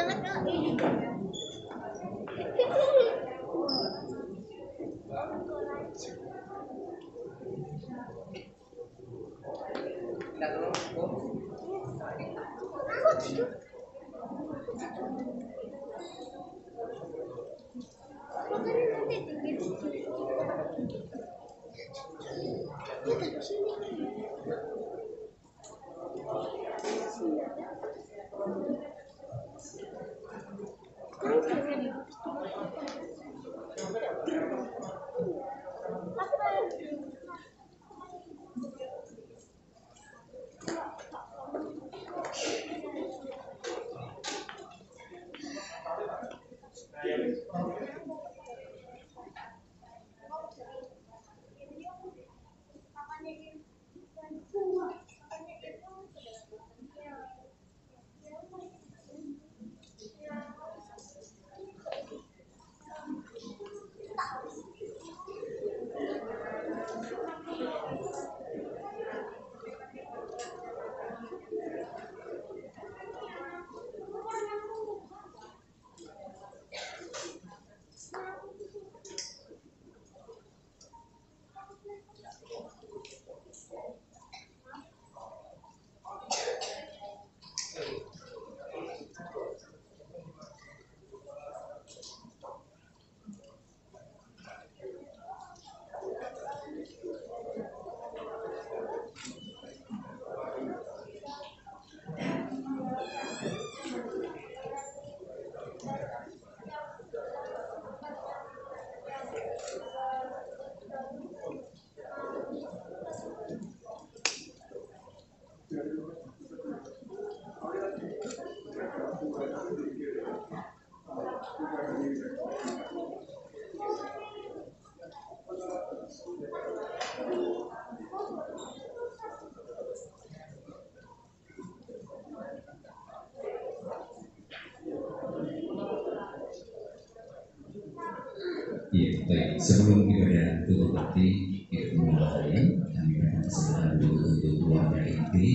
Iya, baik. Sebelum ibadah tutup bakti kita mulai, kami berikan kesempatan dulu untuk keluarga inti.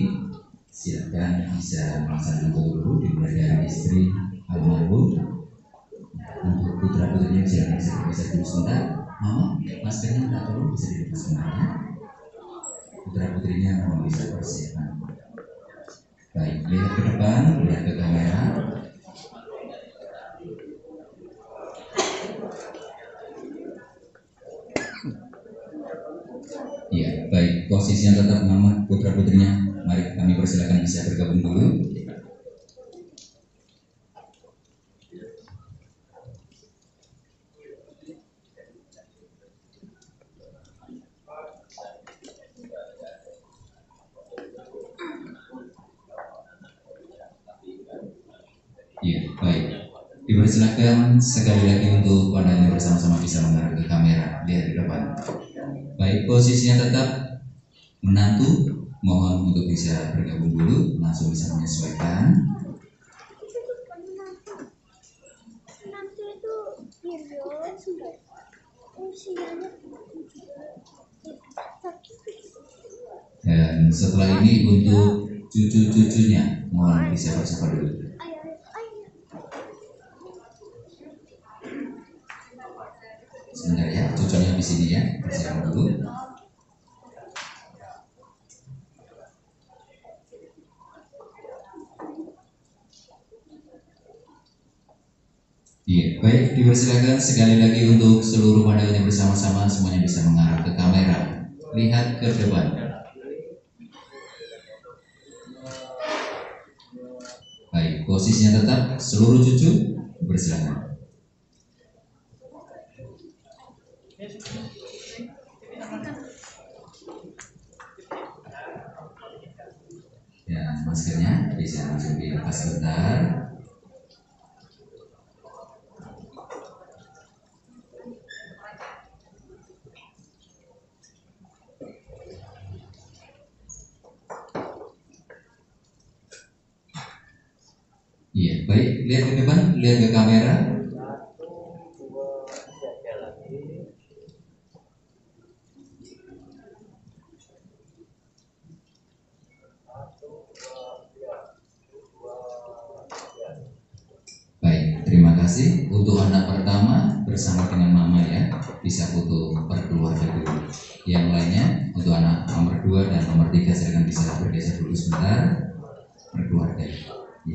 Silakan bisa melaksanakan dulu dimulai dari istri almarhum. Untuk putra putrinya silakan bisa dulu sebentar. Mama, maskernya minta tolong bisa dilepas sebentar. Putra putrinya mohon bisa persiapan. Baik, lihat ke depan, lihat ke kamera. Ya, baik. Posisinya tetap mama, putra putrinya. Mari kami persilakan bisa bergabung dulu. Ya, baik. Dipersilakan sekali lagi untuk pandangan bersama-sama bisa mengarah ke kamera, lihat ke depan. Baik, posisinya tetap menantu. Mohon untuk bisa bergabung dulu, langsung bisa menyesuaikan. Menantu itu usianya. Dan setelah ini untuk cucu-cucunya, mohon bisa bersama dulu. Sebentar ya, cucunya di sini ya, bersama dulu. Iya, baik, dipersilakan sekali lagi untuk seluruh pandangannya bersama-sama semuanya bisa mengarah ke kamera, lihat ke depan. Baik, posisinya tetap seluruh cucu bersilakan. Dan maskernya bisa langsung dilepas sebentar. Iya, baik, lihat ke depan, lihat ke kamera. terima kasih. Untuk anak pertama bersama dengan mama ya, bisa foto perkeluarga dulu. Yang lainnya untuk anak nomor 2 dan nomor 3 silakan bisa bergeser dulu sebentar perkeluarga. Ya.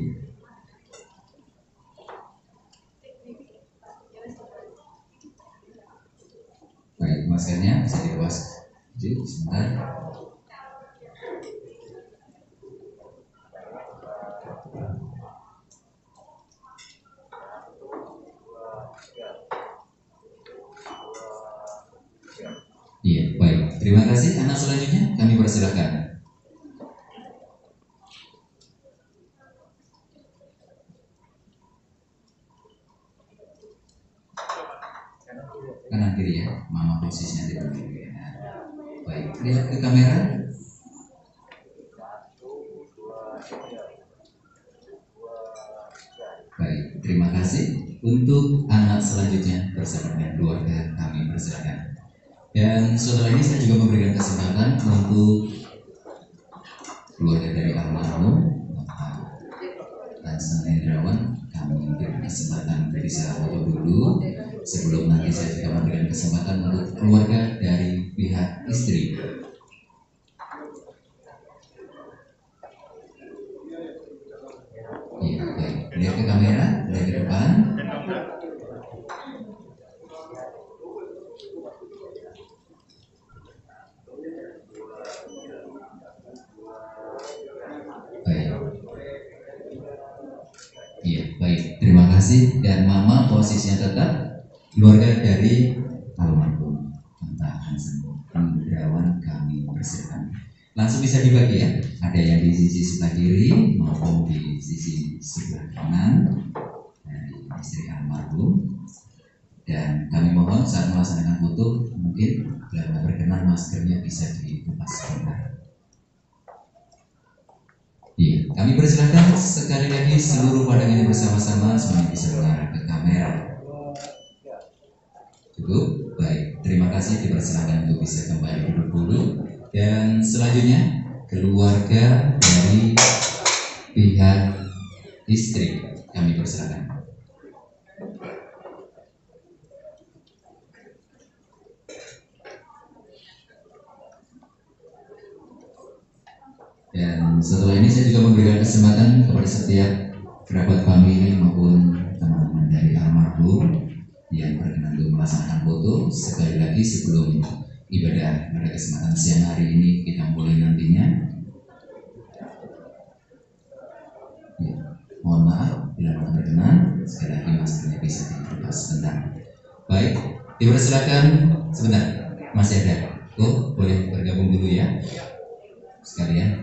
Baik, maskernya bisa dilepas. Sebentar. Iya, baik. Terima kasih. Anak selanjutnya kami persilakan. Kanan kiri ya, mama posisinya di belakang ya. Baik, lihat ke kamera. Baik, terima kasih. Untuk anak selanjutnya bersama dengan keluarga kami persilakan. Dan setelah ini saya juga memberikan kesempatan untuk keluarga dari almarhum dan Hendrawan. Kami memberikan kesempatan untuk bisa foto dulu. Sebelum nanti saya juga memberikan kesempatan untuk keluarga dari pihak istri. Iya, baik. Lihat ke kamera, lihat ke depan. Baik. Iya, baik. Terima kasih. Dan mama posisinya tetap keluarga dari almarhum Bapak Hansen Hendrawan kami persilakan. Langsung bisa dibagi ya. Ada yang di sisi sebelah kiri maupun di sisi sebelah kanan dari istri almarhum. Dan kami mohon saat melaksanakan foto mungkin bila berkenan maskernya bisa dilepas sebentar. Iya, kami persilahkan sekali lagi seluruh pandangan bersama-sama semuanya bisa mengarah ke kamera. Cukup, baik. Terima kasih, dipersilakan untuk bisa kembali duduk dulu. Dan selanjutnya keluarga dari pihak istri kami persilakan. Dan setelah ini saya juga memberikan kesempatan kepada setiap kerabat famili maupun teman-teman dari almarhum yang berkenan untuk melaksanakan foto. Sekali lagi sebelum ibadah pada kesempatan siang hari ini kita mulai nantinya. Ya, mohon maaf bila berkenan sekali lagi maskernya bisa dilepas sebentar. Baik, dipersilakan sebentar. Masih ada. Oh, boleh bergabung dulu ya sekalian.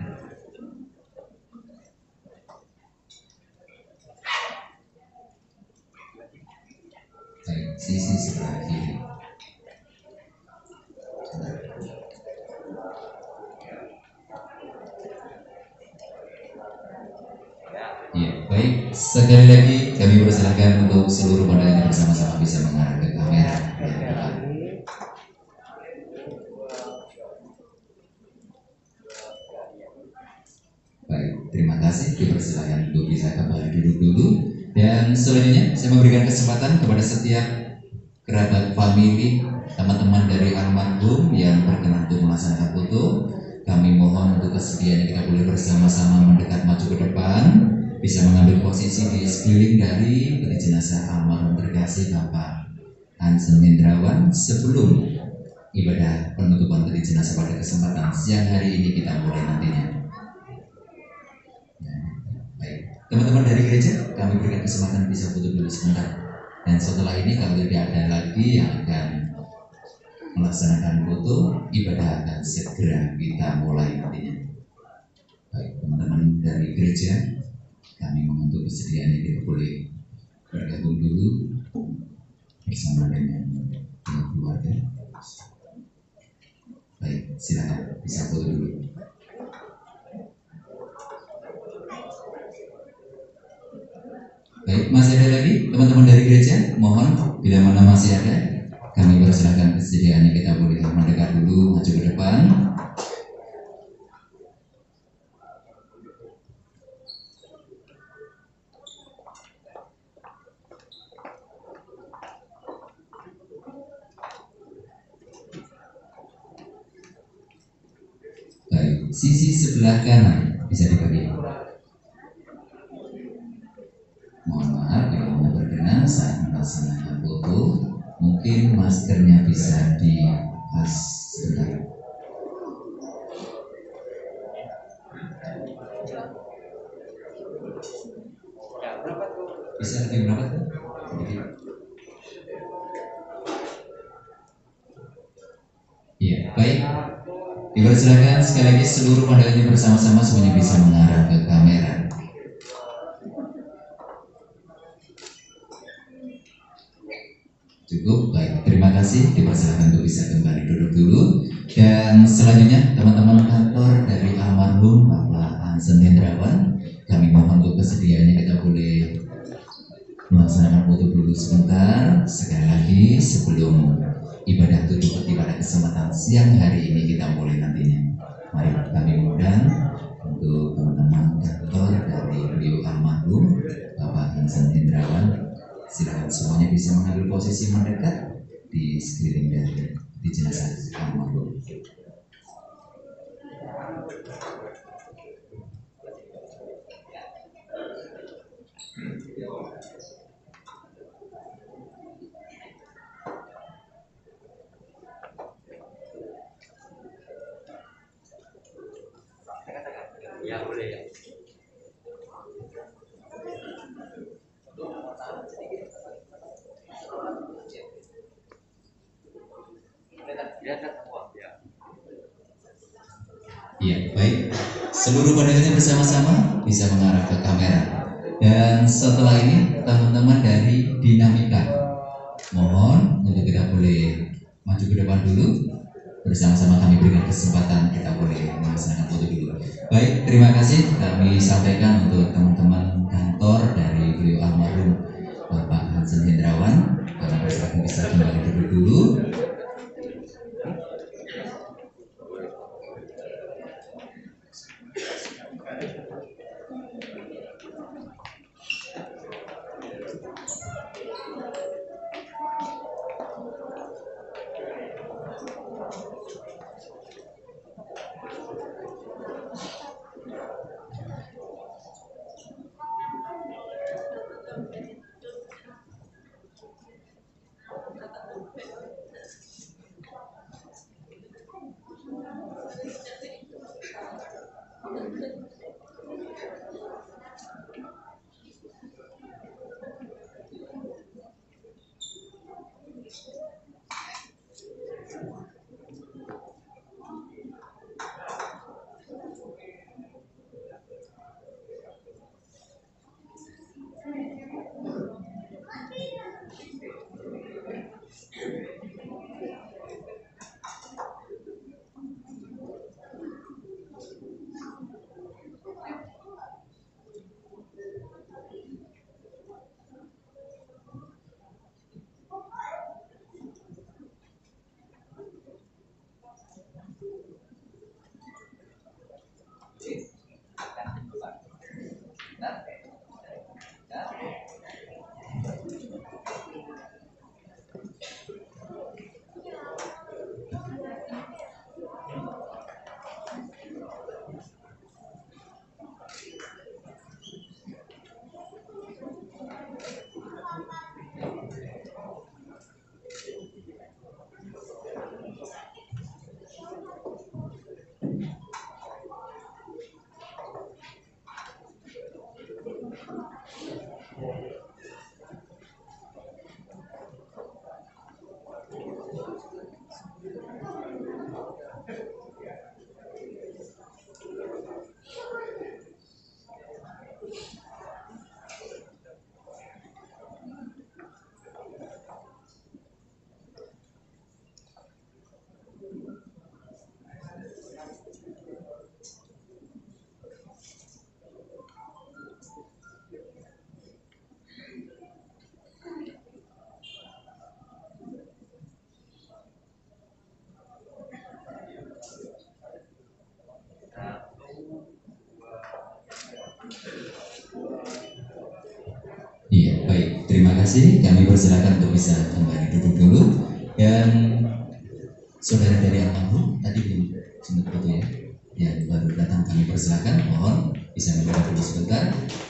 Baik, sisi sebelah kiri. Ya, baik. Sekali lagi kami persilakan untuk seluruh pandangan bersama-sama bisa mengarah ke kamera. Baik, terima kasih. Dipersilakan untuk bisa kembali duduk dulu. Dan selanjutnya saya memberikan kesempatan kepada setiap kerabat famili, teman-teman dari almarhum yang berkenan untuk melaksanakan foto. Kami mohon untuk kesediaan kita boleh bersama-sama mendekat maju ke depan, bisa mengambil posisi di sekeliling dari peti jenazah almarhum terkasih Bapak Hansen Hendrawan sebelum ibadah penutupan peti jenazah pada kesempatan siang hari ini kita mulai nantinya. Baik, teman-teman dari gereja, kami berikan kesempatan bisa foto dulu sebentar. Dan setelah ini kalau tidak ada lagi yang akan melaksanakan foto, ibadah akan segera kita mulai nantinya. Baik, teman-teman dari gereja, kami menguntuk kesediaan ini kita boleh bergabung dulu bersama dengan keluarga. Baik, silakan bisa foto dulu. Baik, masih ada lagi teman-teman dari gereja? Mohon bila mana masih ada, kami persilakan kesediaannya kita boleh mendekat dulu, maju ke depan. sisi sebelah kanan bisa dibagi. Mohon maaf kalau mau berkenan saat melaksanakan foto, mungkin maskernya bisa dilepas sebentar. Bisa lebih berapa tuh? Sedikit. Iya, baik. Dipersilakan sekali lagi seluruh pandangannya bersama-sama semuanya bisa mengarah ke kamera. Cukup, baik. Terima kasih. Dipersilakan untuk bisa kembali duduk dulu. Dan selanjutnya teman-teman kantor dari almarhum Bapak Hansen Hendrawan, kami mohon untuk kesediaannya kita boleh melaksanakan foto dulu sebentar. Sekali lagi sebelum ibadah tutup pada kesempatan siang hari ini kita mulai nantinya. Mari kami undang untuk teman-teman kantor dari beliau almarhum Bapak Hansen Hendrawan. Silakan semuanya bisa mengambil posisi mendekat di sekeliling dari di jenazah almarhum. Ya boleh ya. Iya, baik. Seluruh pandangannya bersama-sama bisa mengarah ke kamera. Dan setelah ini teman-teman dari Dinamika, mohon untuk kita boleh maju ke depan dulu. Bersama-sama kami berikan kesempatan kita boleh melaksanakan foto dulu. Baik, terima kasih kami sampaikan untuk teman-teman kantor dari beliau almarhum Bapak Hansen Hendrawan. Kami persilakan bisa kembali duduk dulu. Iya, baik. Terima kasih. Kami persilakan untuk bisa kembali duduk dulu. Dan saudara dari almarhum tadi belum sempat foto ya, ya baru Kami persilakan, mohon bisa mendengar dulu sebentar.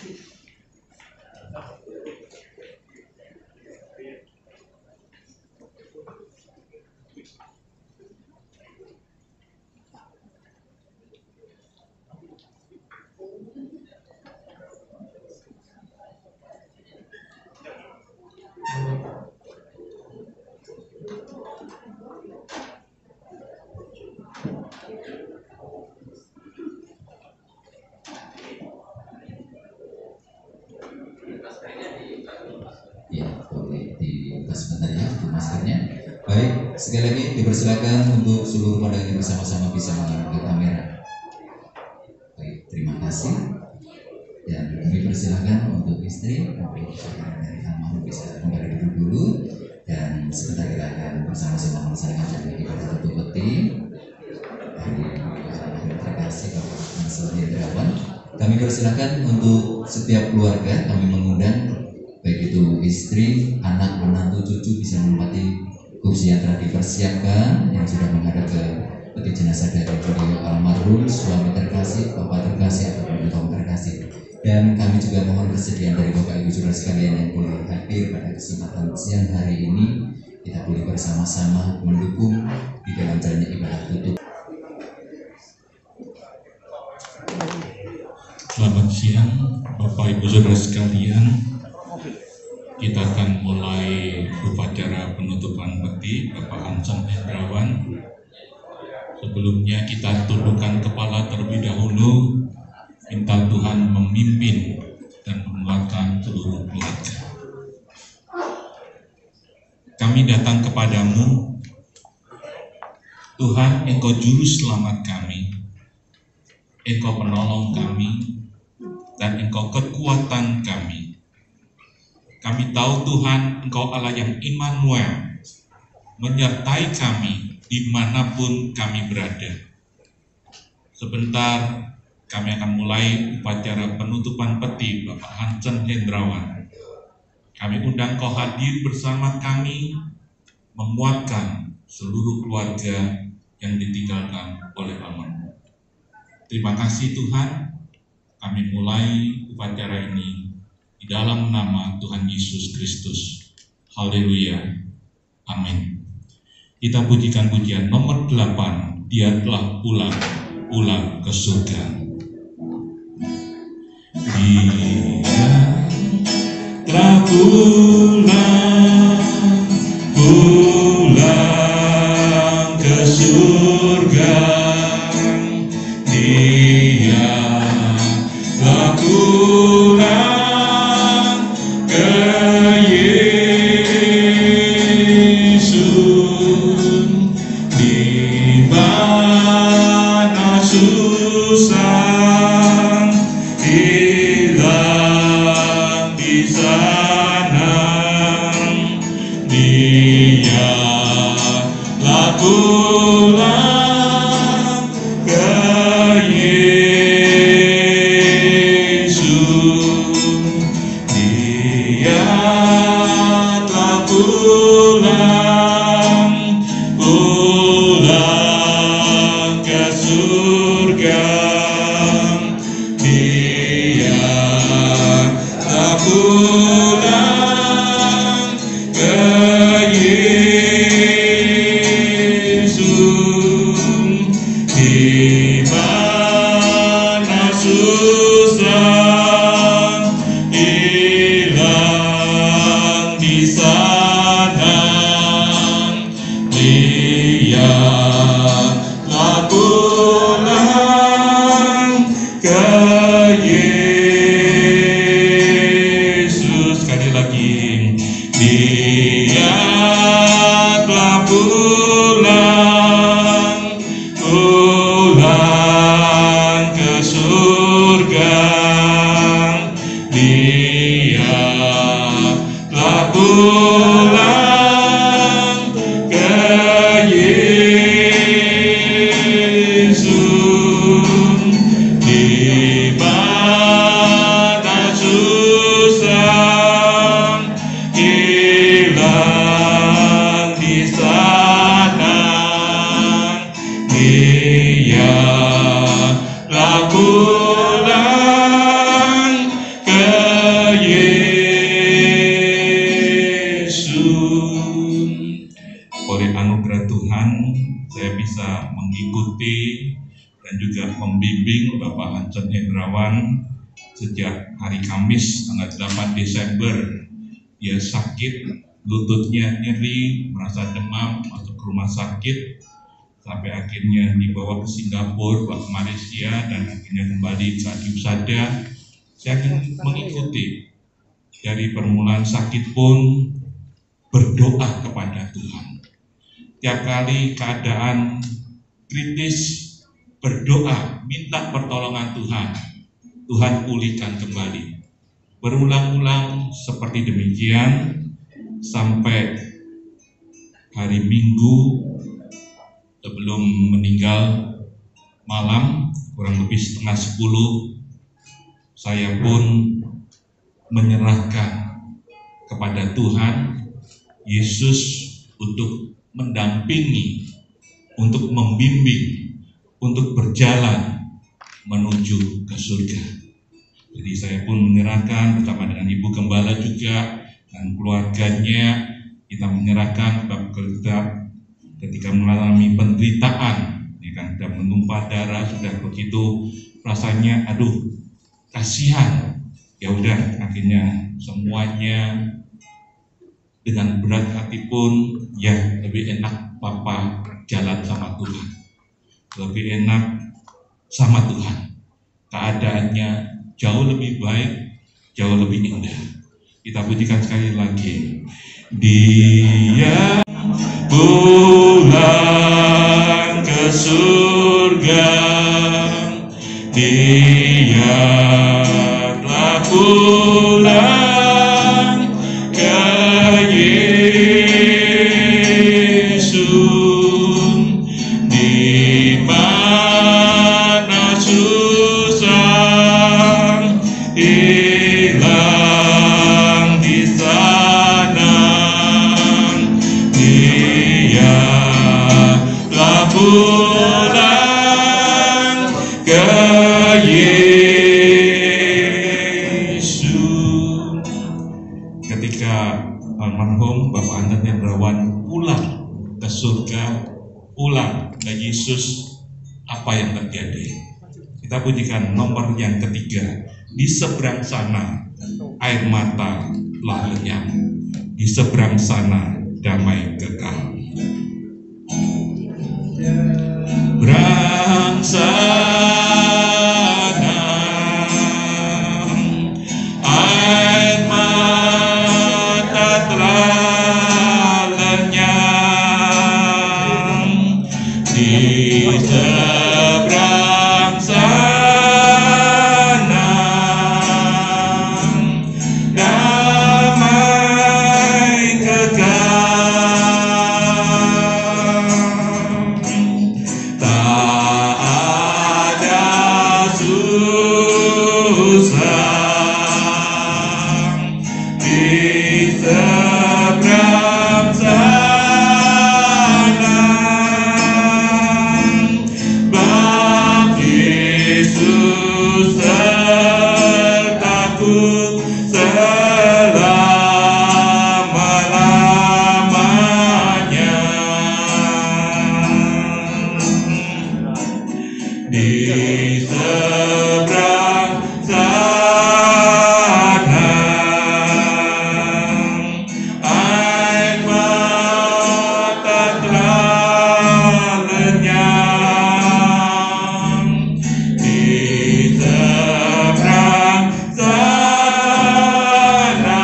Ya, boleh dibuka sebentar ya untuk maskernya. Baik, sekali lagi dipersilakan untuk seluruh pandangan yang bersama-sama bisa mengarah ke kamera. Baik, terima kasih. Dan kami persilakan untuk istri untuk saudara dari almarhum bisa kembali duduk dulu, dan sebentar kita akan bersama-sama melaksanakan ibadah tutup peti dari almarhum terkasih Bapak Ansel Hendrawan. Kami persilakan untuk setiap keluarga, kami mengundang baik itu istri, anak, menantu, cucu bisa menempati kursi yang telah dipersiapkan yang sudah menghadap ke peti jenazah dari beliau almarhum suami terkasih, bapak terkasih ataupun kaum terkasih. Dan kami juga mohon kesediaan dari Bapak Ibu saudara sekalian yang boleh hadir pada kesempatan siang hari ini, kita boleh bersama-sama mendukung di dalam jalannya ibadah tutup. Selamat siang Bapak Ibu saudara sekalian. Kita akan mulai upacara penutupan peti Bapak Ansel Hendrawan. Sebelumnya kita tundukkan kepala terlebih dahulu, minta Tuhan memimpin dan menguatkan seluruh keluarga. Kami datang kepadamu, Tuhan, Engkau juru selamat kami, Engkau penolong kami, dan Engkau kekuatan kami. Kami tahu Tuhan, Engkau Allah yang Immanuel, menyertai kami dimanapun kami berada. Sebentar kami akan mulai upacara penutupan peti Bapak Ansel Hendrawan. Kami undang Kau hadir bersama kami, menguatkan seluruh keluarga yang ditinggalkan oleh almarhum. Terima kasih Tuhan, kami mulai upacara ini di dalam nama Tuhan Yesus Kristus. Haleluya. Amin. Kita pujikan pujian nomor 8, Dia telah pulang ke surga. Dia telah pulang ke surga. Dia telah pulang ke Yesus, di mana susah hilang di sana. Dia telah pulang ke Yesus. Dia telah pulang ke surga. Dia telah pulang ke Yesus, di mana susah hilang di sana. Dia telah pulang ke Yesus. Sekali lagi, Dia telah pulang ke surga. Dia telah pulang ke Yesus, di mana susah hilang di sana. Dia telah telah pulang ke Yesus. Oleh anugerah Tuhan, saya bisa mengikuti dan juga membimbing Bapak Hansen Hendrawan sejak hari Kamis tanggal 8 Desember. Dia sakit, lututnya nyeri, merasa demam, masuk ke rumah sakit, sampai akhirnya dibawa ke Singapura, ke Malaysia, dan akhirnya kembali ke Adiusada. Saya akan mengikuti dari permulaan sakit pun berdoa kepada Tuhan. Tiap kali keadaan kritis, berdoa, minta pertolongan Tuhan. Tuhan pulihkan kembali. Berulang-ulang seperti demikian sampai hari Minggu sebelum meninggal malam, kurang lebih setengah 10, saya pun menyerahkan kepada Tuhan Yesus untuk mendampingi, untuk membimbing, untuk berjalan menuju ke surga. Jadi saya pun menyerahkan bersama dengan Ibu Gembala juga dan keluarganya, kita menyerahkan ketika mengalami penderitaan, ya kan, sudah menumpah darah, sudah begitu rasanya, aduh, kasihan. Ya udah, akhirnya semuanya dengan berat hati pun, ya lebih enak Papa jalan sama Tuhan, lebih enak sama Tuhan. Keadaannya jauh lebih baik, jauh lebih indah. Kita pujikan sekali lagi. Dia pulang ke surga, Dia telah pulang ke Yesus. Di mana susah hilang di sana, Dia telah pulang ke Yesus. Ketika almarhum Bapak Hansen Hendrawan pulang ke surga, pulang ke Yesus, apa yang terjadi? Kita pujikan nomor yang ketiga. Di seberang sana air mata telah lenyap, di seberang sana damai kekal. Berang sana air mata telah lenyap, di seberang sana damai kekal. Tak ada susah di seberang sana, bab Yesus sertaku selama-lamanya. Di seberang sana air mata telah lenyap, di seberang sana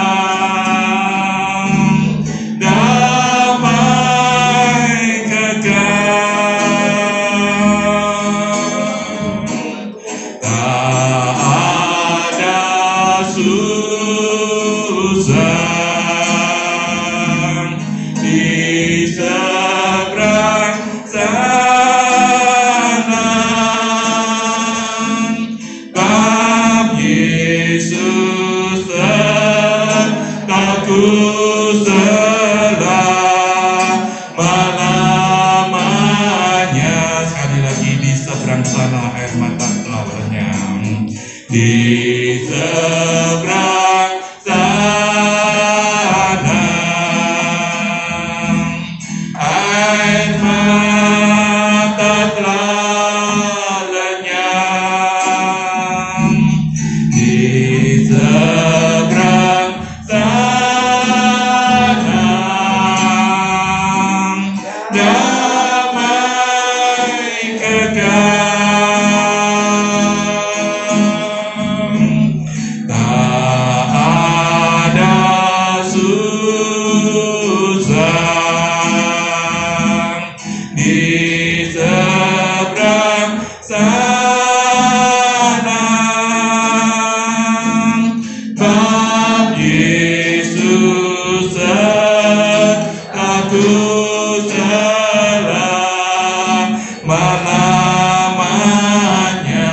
damai kekal. Tak ada susah di seberang sana, bab Yesus sertaku selama-lamanya. Sekali lagi, di seberang sana air mata telah lenyap. di seberang sana, air mata telah lenyap. Di seberang sana, damai kekal, tak ada susah. Di seberang sana, Bapa Yesus aku selama-lamanya.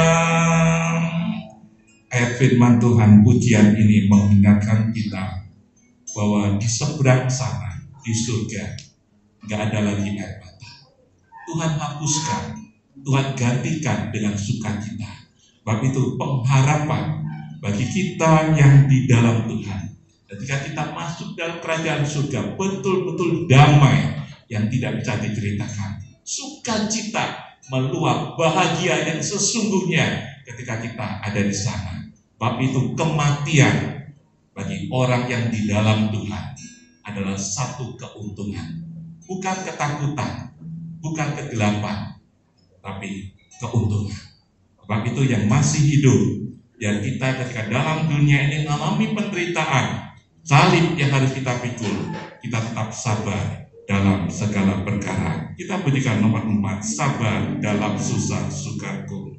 Ayat firman Tuhan pujian ini mengingatkan kita bahwa di seberang sana, di surga, nggak ada lagi air mata. Tuhan hapuskan, Tuhan gantikan dengan sukacita. Sebab itu pengharapan bagi kita yang di dalam Tuhan. Ketika kita masuk dalam kerajaan surga, betul-betul damai yang tidak bisa diceritakan. Sukacita meluap, bahagia yang sesungguhnya ketika kita ada di sana. Sebab itu kematian bagi orang yang di dalam Tuhan adalah satu keuntungan. Bukan ketakutan, bukan kegelapan, tapi keuntungan. Sebab itu yang masih hidup, dan kita ketika dalam dunia ini mengalami penderitaan, salib yang harus kita pikul, kita tetap sabar dalam segala perkara. Kita bunyikan nomor 4, sabar dalam susah sukaku.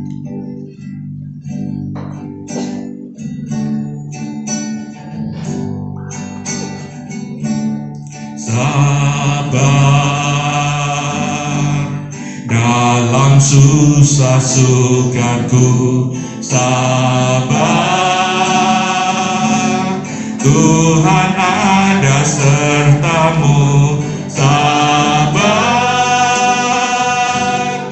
Sabar dalam susah sukaku, sabar, Tuhan ada sertamu. Sabar,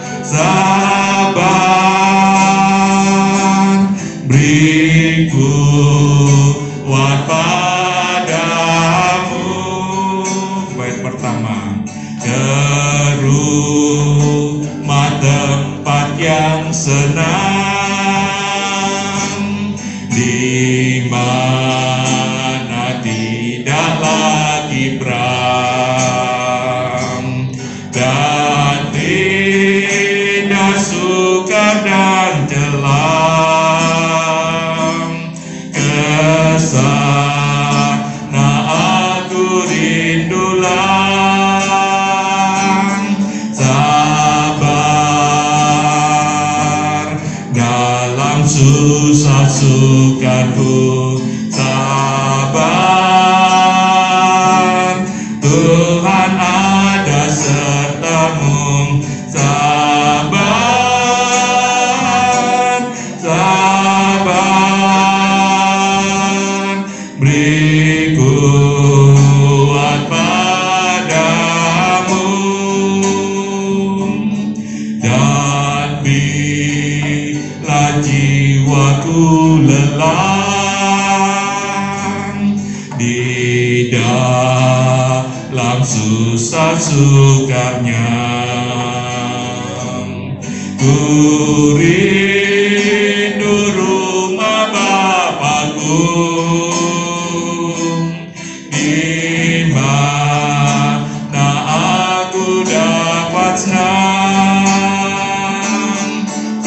sabar, beri kuat padamu. Bait pertama, ke rumah tempat yang senang, di mana tidak lagi perang dan tidak sukar dan celam. Kesana aku rindulah. Sabar dalam susah sukaku, sabar, Tuhan ada sertamu. Sabar, sabar, beri kuat padamu, dan bila jiwaku lelah di dalam susah sukarnya, ku rindu rumah Bapakku, di mana aku dapat senang.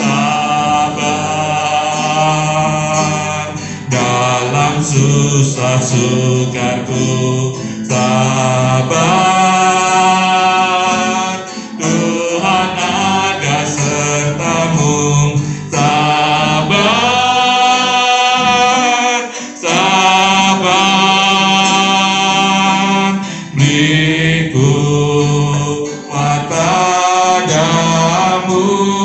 Sabar dalam susah sukarku, sabar, Tuhan ada sertamu. Sabar, sabar, beri kuat padamu.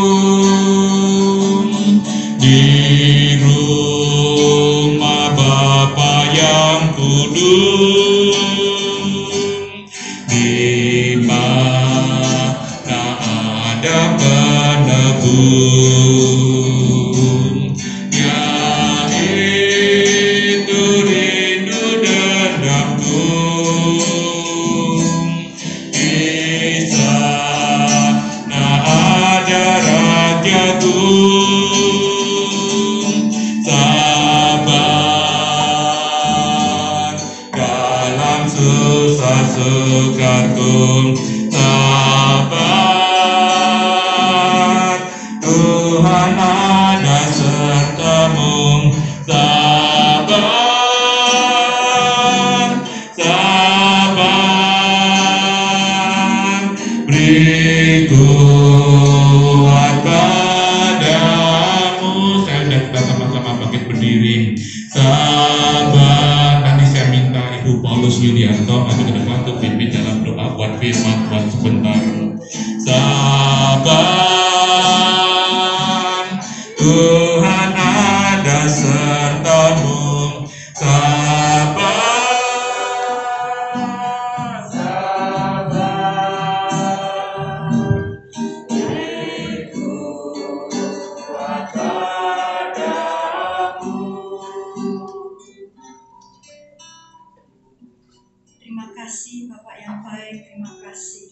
Di rumah Bapa yang kudus, di mana ada penebus, Sabar. Nanti saya minta Ibu Paulus Yulianto maju ke depan untuk pimpin dalam doa buat firman Tuhan sebentar. Sabar, Tuhan ada sertamu. Sabar, Terima kasih Bapak yang baik, terima kasih.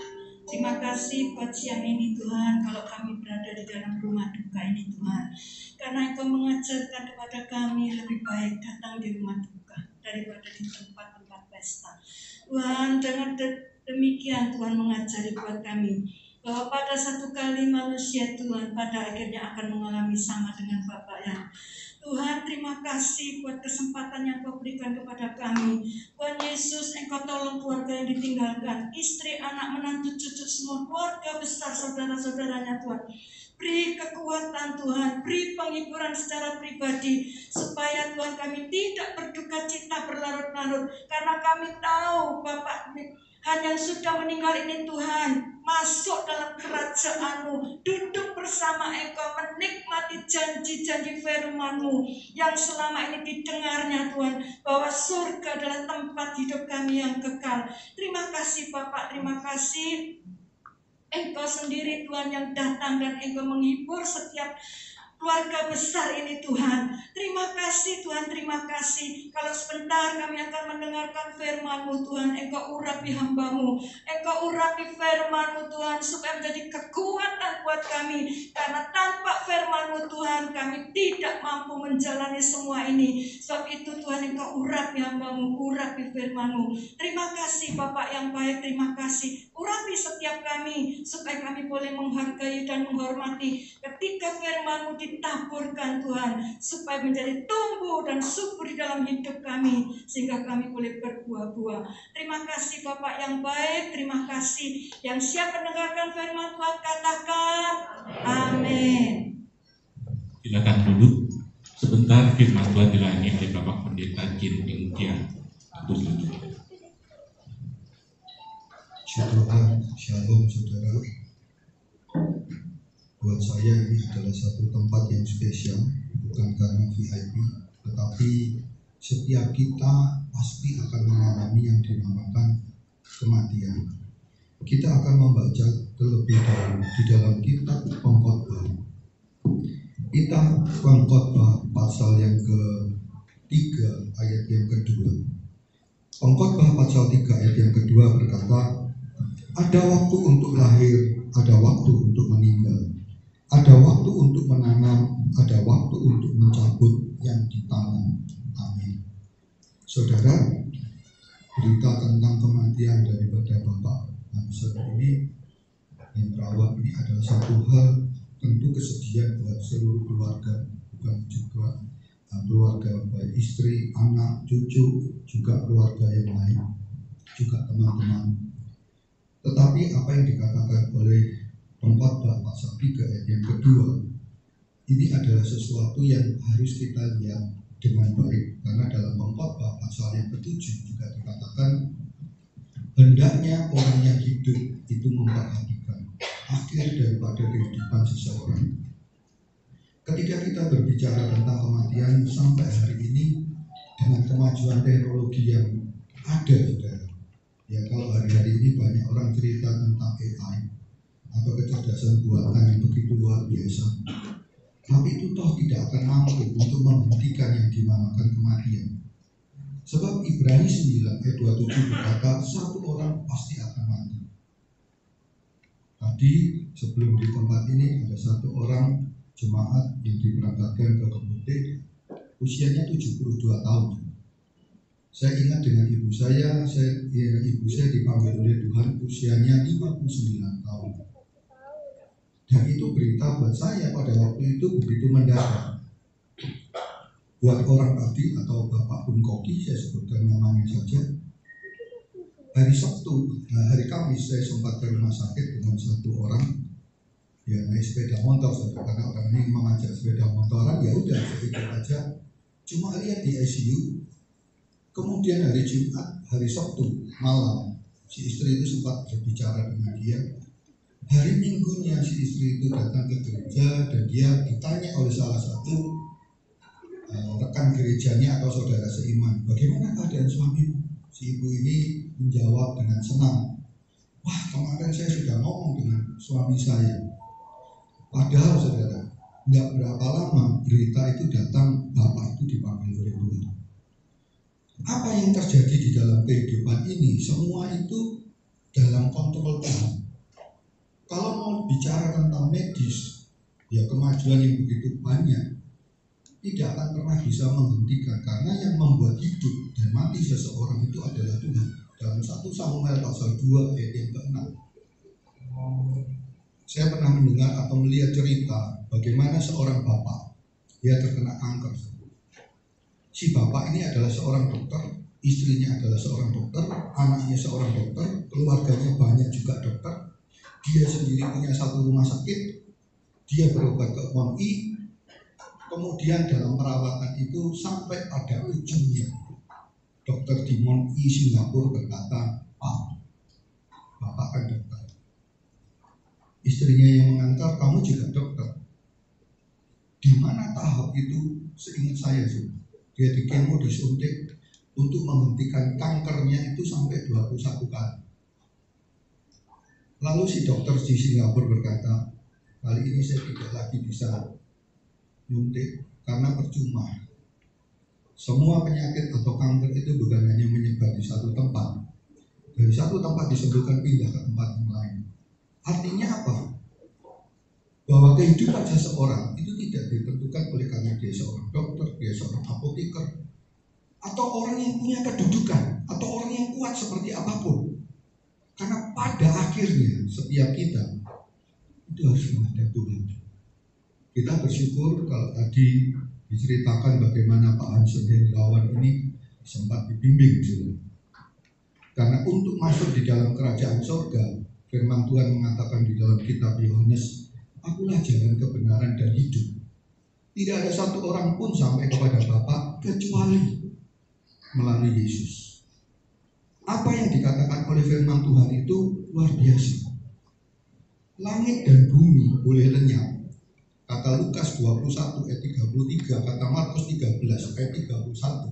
Terima kasih buat siang ini Tuhan, kalau kami berada di dalam rumah duka ini Tuhan. Karena Engkau mengajarkan kepada kami lebih baik datang di rumah duka daripada di tempat-tempat pesta. Tuhan, dengan demikian Tuhan mengajari buat kami bahwa pada satu kali manusia Tuhan pada akhirnya akan mengalami sama dengan Bapaknya. Tuhan, terima kasih buat kesempatan yang Kau berikan kepada kami. Tuhan Yesus, Engkau tolong keluarga yang ditinggalkan, istri, anak, menantu, cucu, semua keluarga besar, saudara-saudaranya Tuhan. Beri kekuatan Tuhan, beri penghiburan secara pribadi, supaya Tuhan kami tidak berduka cita berlarut-larut, karena kami tahu Bapak hanya sudah meninggal ini Tuhan, masuk dalam kerajaan-Mu, duduk bersama Engkau, menikmati janji-janji firman-Mu yang selama ini didengarnya Tuhan, bahwa surga adalah tempat hidup kami yang kekal. Terima kasih Bapak, terima kasih Engkau sendiri Tuhan yang datang dan Engkau menghibur setiap keluarga besar ini Tuhan. Terima kasih Tuhan, terima kasih. Kalau sebentar kami akan mendengarkan firman-Mu Tuhan, Engkau urapi hamba-Mu, Engkau urapi firman-Mu Tuhan, supaya menjadi kekuatan buat kami. Karena tanpa firman-Mu Tuhan, kami tidak mampu menjalani semua ini. Sebab itu Tuhan, Engkau urapi hamba-Mu, urapi firman-Mu. Terima kasih Bapak yang baik, terima kasih. Urapi setiap kami, supaya kami boleh menghargai dan menghormati ketika firman-Mu ditaburkan Tuhan, supaya menjadi tumbuh dan subur di dalam hidup kami, sehingga kami boleh berbuah-buah. Terima kasih Bapak yang baik, terima kasih. Yang siap mendengarkan firman Tuhan katakan amin. Silakan duduk. Sebentar firman Tuhan dilangi oleh Bapak Pendeta Jin Ingtian. Shalom saudara. Buat saya ini adalah satu tempat yang spesial, bukan karena VIP, tetapi setiap kita pasti akan mengalami yang dinamakan kematian. Kita akan membaca terlebih dahulu di dalam kitab Pengkhotbah. Kitab Pengkhotbah pasal yang ke-3 ayat yang kedua. Pengkhotbah pasal 3 ayat yang kedua berkata, ada waktu untuk lahir, ada waktu untuk meninggal, ada waktu untuk menanam, ada waktu untuk mencabut yang ditanam. Amin. Saudara, berita tentang kematian daripada Bapak Saudara ini yang terawat ini adalah satu hal tentu kesedihan buat seluruh keluarga, bukan juga keluarga baik istri, anak, cucu, juga keluarga yang lain, juga teman-teman. Tetapi apa yang dikatakan oleh Pengkhotbah pasal 3 ayat yang kedua ini adalah sesuatu yang harus kita lihat dengan baik, karena dalam Pengkhotbah pasal yang ke-7 juga dikatakan hendaknya orang yang hidup itu memperhatikan akhir daripada kehidupan seseorang. Ketika kita berbicara tentang kematian sampai hari ini dengan kemajuan teknologi yang ada, saudara, ya kalau hari-hari ini banyak orang cerita tentang AI atau kecerdasan buatan yang begitu luar biasa, tapi itu toh tidak akan mampu untuk menghentikan yang dinamakan kematian. Sebab Ibrani 9 ayat 27 berkata satu orang pasti akan mati. Tadi sebelum di tempat ini ada satu orang jemaat yang diberangkatkan ke Kebute, usianya 72 tahun. Saya ingat dengan ibu saya dipanggil oleh Tuhan usianya 59 tahun. Dan itu berita buat saya pada waktu itu begitu mendadak. Buat orang tadi atau Bapak Koki, saya sebutkan namanya saja. Hari Sabtu, hari Kamis saya sempat ke rumah sakit dengan satu orang. Ya naik sepeda motor, karena orang ini mengajak sepeda motoran, ya udah saya ikut aja. cuma lihat di ICU. Kemudian hari Jumat, hari Sabtu malam, si istri itu sempat berbicara dengan dia. Hari Minggunya si istri itu datang ke gereja dan dia ditanya oleh salah satu rekan gerejanya atau saudara seiman, bagaimana keadaan suamimu? Si ibu ini menjawab dengan senang, wah kemarin saya sudah ngomong dengan suami saya. Padahal saudara, nggak berapa lama berita itu datang, bapak itu dipanggil oleh Tuhan. Apa yang terjadi di dalam kehidupan ini, semua itu dalam kontrol Tuhan. Kalau mau bicara tentang medis, ya kemajuan yang begitu banyak tidak akan pernah bisa menghentikan, karena yang membuat hidup dan mati seseorang itu adalah Tuhan. Dalam 1 Samuel pasal 2 ayat yang ke-6, saya pernah mendengar atau melihat cerita bagaimana seorang bapak, dia terkena kanker. Si bapak ini adalah seorang dokter, istrinya adalah seorang dokter, anaknya seorang dokter, keluarganya banyak juga dokter. Dia sendiri punya satu rumah sakit, dia berobat ke MONI. Kemudian dalam perawatan itu sampai pada ujungnya dokter di MONI Singapura berkata, Pak, bapak kan dokter. Istrinya yang mengantar, kamu juga dokter. Di mana tahap itu? Seingat saya sih, dia di kemo, disuntik untuk menghentikan kankernya itu sampai 21 kali. Lalu si dokter di Singapura berkata, kali ini saya tidak lagi bisa nyuntik karena percuma. Semua penyakit atau kanker itu bukan hanya menyebar di satu tempat. Dari satu tempat disembuhkan pindah ke tempat yang lain. Artinya apa? Bahwa kehidupan seseorang itu tidak ditentukan oleh karena dia seorang dokter, dia seorang apoteker, atau orang yang punya kedudukan, atau orang yang kuat seperti apapun. Karena pada akhirnya setiap kita itu harus menghadap Tuhan. Kita bersyukur kalau tadi diceritakan bagaimana Pak Hansen Hendrawan ini sempat dibimbing juga. Karena untuk masuk di dalam kerajaan surga, firman Tuhan mengatakan di dalam kitab Yohanes, akulah jalan kebenaran dan hidup. Tidak ada satu orang pun sampai kepada Bapa kecuali melalui Yesus. Apa yang dikatakan oleh firman Tuhan itu luar biasa. Langit dan bumi boleh lenyap, kata Lukas 21 ayat 33, kata Markus 13 ayat 31.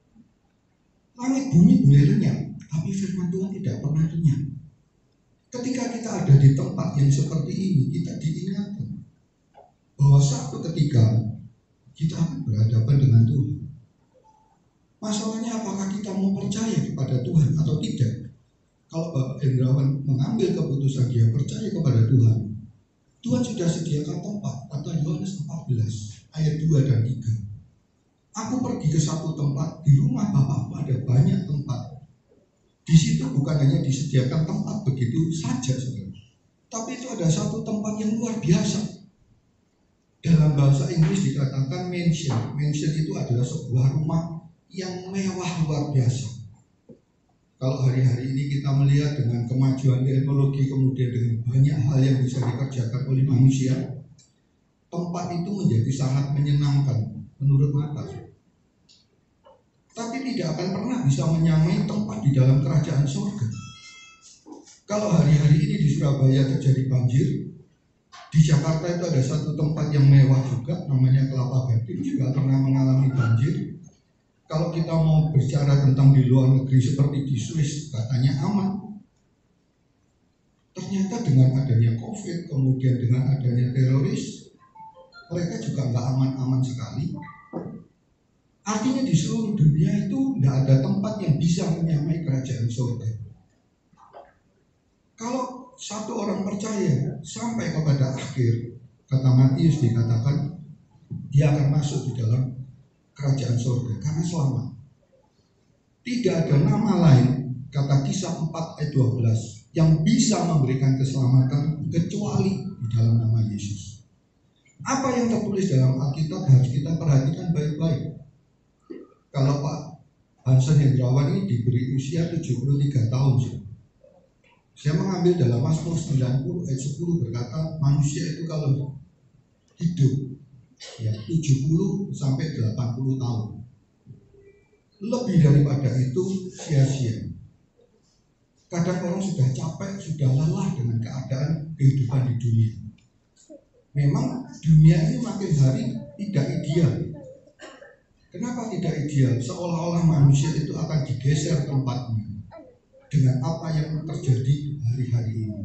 Langit bumi boleh lenyap, tapi firman Tuhan tidak pernah lenyap. Ketika kita ada di tempat yang seperti ini, kita diingatkan bahwa suatu ketika kita akan berhadapan dengan Tuhan. Masalahnya apakah kita mau percaya kepada Tuhan atau tidak? Kalau Bapak Hendrawan mengambil keputusan dia percaya kepada Tuhan, Tuhan sudah sediakan tempat. Kata Yohanes 14 ayat 2 dan 3. Aku pergi ke satu tempat, di rumah Bapakku ada banyak tempat. Di situ bukan hanya disediakan tempat begitu saja, saudara, tapi itu ada satu tempat yang luar biasa. Dalam bahasa Inggris dikatakan mansion. Mansion itu adalah sebuah rumah yang mewah luar biasa. Kalau hari-hari ini kita melihat dengan kemajuan teknologi, kemudian dengan banyak hal yang bisa dikerjakan oleh manusia, tempat itu menjadi sangat menyenangkan menurut mata. Tapi tidak akan pernah bisa menyamai tempat di dalam kerajaan surga. Kalau hari-hari ini di Surabaya terjadi banjir, di Jakarta itu ada satu tempat yang mewah juga, namanya Kelapa Gading, juga pernah mengalami banjir. Kalau kita mau bicara tentang di luar negeri seperti di Swiss, katanya aman. Ternyata dengan adanya COVID, kemudian dengan adanya teroris, mereka juga nggak aman-aman sekali. Artinya di seluruh dunia itu nggak ada tempat yang bisa menyamai kerajaan surga. Kalau satu orang percaya sampai kepada akhir, kata Matius dikatakan, dia akan masuk di dalam kerajaan surga karena selamat. Tidak ada nama lain, kata Kisah 4 ayat 12, yang bisa memberikan keselamatan kecuali di dalam nama Yesus. Apa yang tertulis dalam Alkitab harus kita perhatikan baik-baik. Kalau Pak Hansen Hendrawan ini diberi usia 73 tahun, saya mengambil dalam Mazmur 90 ayat 10 berkata, manusia itu kalau hidup ya 70 sampai 80 tahun. Lebih daripada itu sia-sia. Kadang orang sudah capek, sudah lelah dengan keadaan kehidupan di dunia. Memang dunia ini makin hari tidak ideal. Kenapa tidak ideal? Seolah-olah manusia itu akan digeser tempatnya dengan apa yang terjadi hari-hari ini.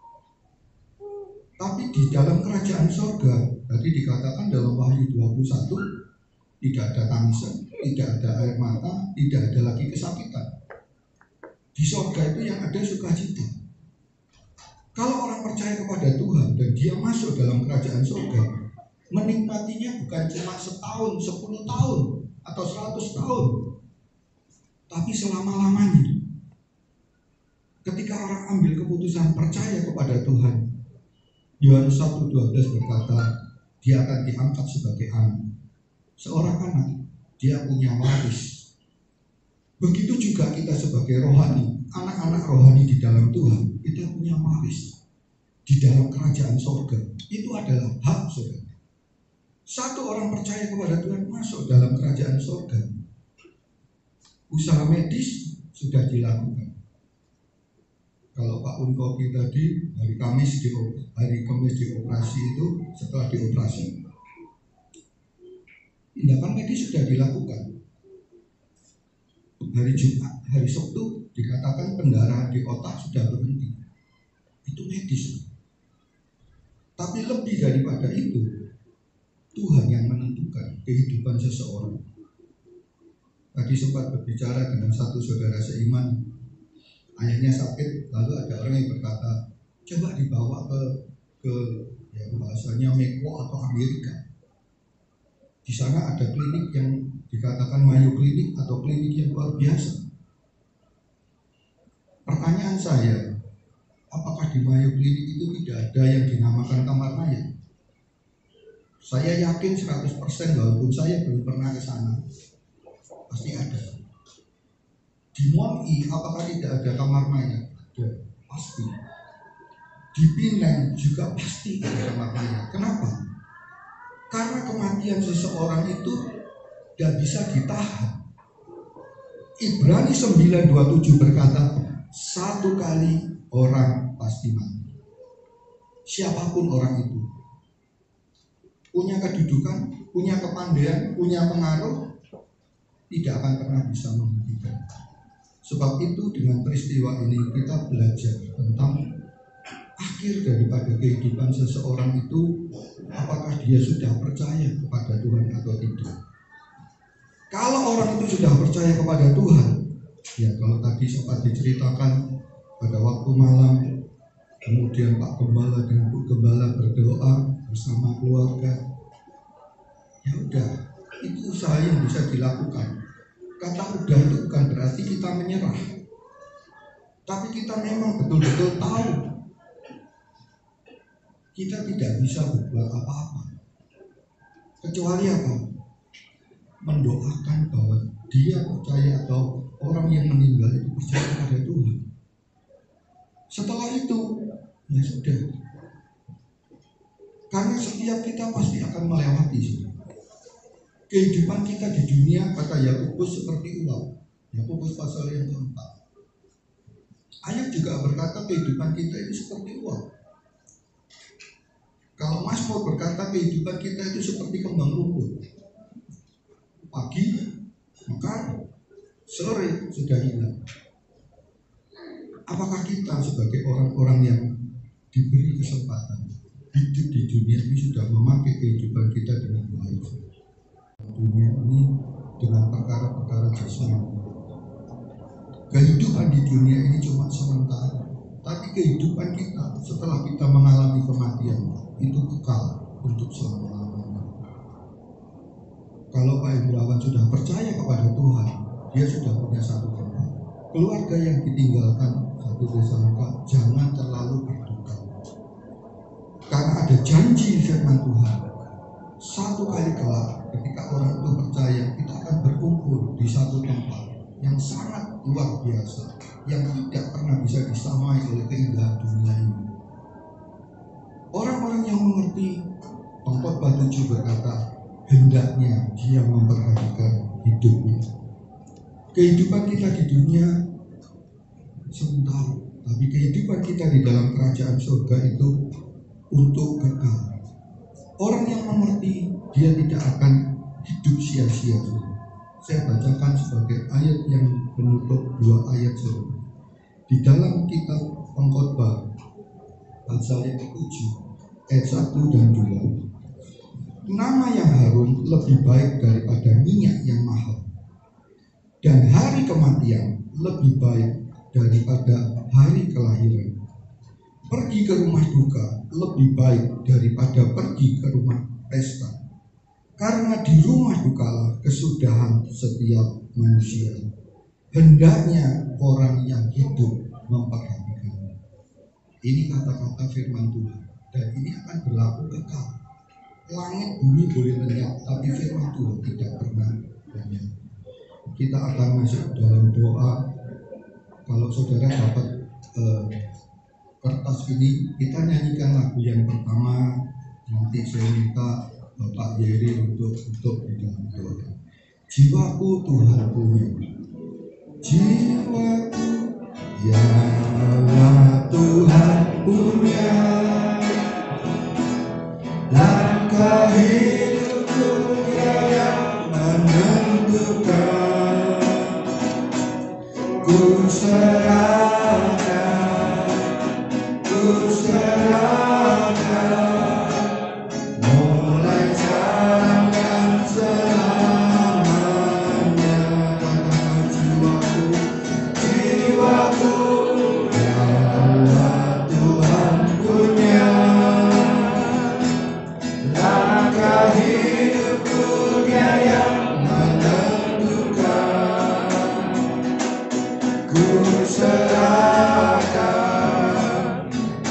Tapi di dalam kerajaan sorga, tadi dikatakan dalam Wahyu 21, tidak ada tangisan, tidak ada air mata, tidak ada lagi kesakitan. Di sorga itu yang ada sukacita. Kalau orang percaya kepada Tuhan dan dia masuk dalam kerajaan sorga, menikmatinya bukan cuma setahun, 10 tahun, atau 100 tahun, tapi selama-lamanya. Ketika orang ambil keputusan percaya kepada Tuhan, Yohanes 1:12 berkata, dia akan diangkat sebagai anak. Seorang anak, dia punya waris. Begitu juga kita sebagai rohani, anak-anak rohani di dalam Tuhan, kita punya waris di dalam kerajaan sorga. Itu adalah hak saudara. Satu orang percaya kepada Tuhan masuk dalam kerajaan sorga. Usaha medis sudah dilakukan. Kalau Pak Unkoki tadi hari Kamis dioperasi itu, setelah dioperasi, tindakan medis sudah dilakukan. Hari Jumat, hari Sabtu dikatakan pendarahan di otak sudah berhenti. Itu medis. Tapi lebih daripada itu, Tuhan yang menentukan kehidupan seseorang. Tadi sempat berbicara dengan satu saudara seiman, ayahnya sakit, lalu ada orang yang berkata, coba dibawa ke ya bahasanya Meko atau Amerika. Di sana ada klinik yang dikatakan Mayo Klinik atau klinik yang luar biasa. Pertanyaan saya, apakah di Mayo Klinik itu tidak ada yang dinamakan kamar mayat? Saya yakin 100% walaupun saya belum pernah ke sana, pasti ada. Di MONI apakah tidak ada kamar mayat? Ada, pasti. Di Pineng juga pasti ada kamar mayat. Kenapa? Karena kematian seseorang itu tidak bisa ditahan. Ibrani 9:27 berkata, satu kali orang pasti mati. Siapapun orang itu, punya kedudukan, punya kepandaian, punya pengaruh, tidak akan pernah bisa menghentikan. Sebab itu dengan peristiwa ini kita belajar tentang akhir daripada kehidupan seseorang itu, apakah dia sudah percaya kepada Tuhan atau tidak. Kalau orang itu sudah percaya kepada Tuhan, ya kalau tadi sempat diceritakan pada waktu malam, kemudian Pak Gembala dan Bu Gembala berdoa bersama keluarga, ya udah, itu usaha yang bisa dilakukan. Kata udah itu bukan berarti kita menyerah, tapi kita memang betul-betul tahu kita tidak bisa berbuat apa-apa kecuali apa? Mendoakan bahwa dia percaya atau orang yang meninggal itu percaya kepada Tuhan. Setelah itu, ya sudah. Karena setiap kita pasti akan melewati kehidupan kita di dunia, kata Yakobus, seperti uap. Yakobus pasal yang keempat. Ayat juga berkata kehidupan kita itu seperti uap. Kalau Mazmur berkata kehidupan kita itu seperti kembang rumput. Pagi mekar, sore sudah hilang. Apakah kita sebagai orang-orang yang diberi kesempatan hidup di dunia ini sudah memakai kehidupan kita dengan baik? Dunia ini dengan perkara-perkara jasmani. Kehidupan di dunia ini cuma sementara, tapi kehidupan kita setelah kita mengalami kematian itu kekal untuk selama-lamanya. Kalau Pak Hendrawan sudah percaya kepada Tuhan, dia sudah punya satu tempat. Keluarga yang ditinggalkan, satu Tesalonika, jangan terlalu berduka. Karena ada janji firman Tuhan. Satu kali kelak, ketika orang itu percaya, kita akan berkumpul di satu tempat yang sangat luar biasa, yang tidak pernah bisa disamai oleh keindahan dunia ini. Orang-orang yang mengerti Pengkhotbah 7 berkata, hendaknya dia memperhatikan hidupnya. Kehidupan kita di dunia sebentar, tapi kehidupan kita di dalam kerajaan surga itu untuk kekal. Orang yang mengerti, dia tidak akan hidup sia-sia. Saya bacakan sebagai ayat yang penutup 2 ayat serupa. Di dalam kitab Pengkhotbah pasal yang 7 ayat 1 dan 2. Nama yang harum lebih baik daripada minyak yang mahal, dan hari kematian lebih baik daripada hari kelahiran. Pergi ke rumah duka lebih baik daripada pergi ke rumah pesta, karena di rumah dukalah kesudahan setiap manusia. Hendaknya orang yang hidup memperhatikan. Ini kata-kata firman Tuhan, dan ini akan berlaku kekal. Langit bumi boleh lenyap, tapi firman Tuhan tidak pernah lenyap. Kita akan masuk dalam doa. Kalau saudara dapat kertas ini, kita nyanyikan lagu yang pertama. Nanti saya minta Bapak Yeri untuk di dalam doa. Jiwaku Tuhan punya, jiwaku ya Allah Tuhan punya. Langkah hidupku yang menentukan, ku serahkan, mulai sekarang dan selamanya. Katakan jiwaku ya Allah Tuhan punya. Langkah hidupku dia yang menentukan, ku serahkan,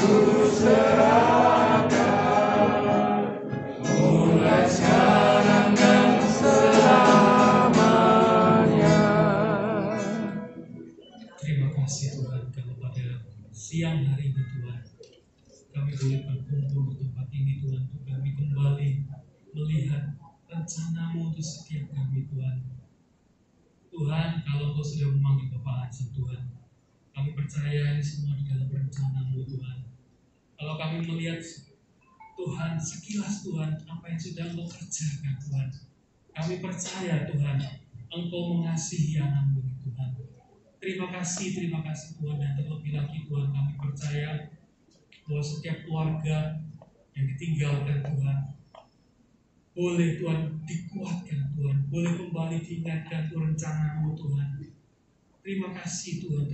mulai sekarang dan selamanya. Terima kasih Tuhan, kalau pada siang hari ini Tuhan, kami boleh berkumpul di tempat ini Tuhan, untuk kami kembali melihat rencana-Mu untuk setiap kami Tuhan. Tuhan, kalau Engkau sudah memanggil Bapak Hansen Tuhan, kami percaya ini semua di dalam rencana-Mu Tuhan. Kalau kami melihat Tuhan, sekilas Tuhan, apa yang sudah Engkau kerjakan Tuhan, kami percaya Tuhan, Engkau mengasihi anak-Mu Tuhan. Terima kasih Tuhan, dan terlebih lagi Tuhan, kami percaya bahwa setiap keluarga yang ditinggalkan Tuhan, boleh Tuhan dikuatkan Tuhan, boleh kembali diingatkan Tuhan rencana-Mu Tuhan. Terima kasih Tuhan.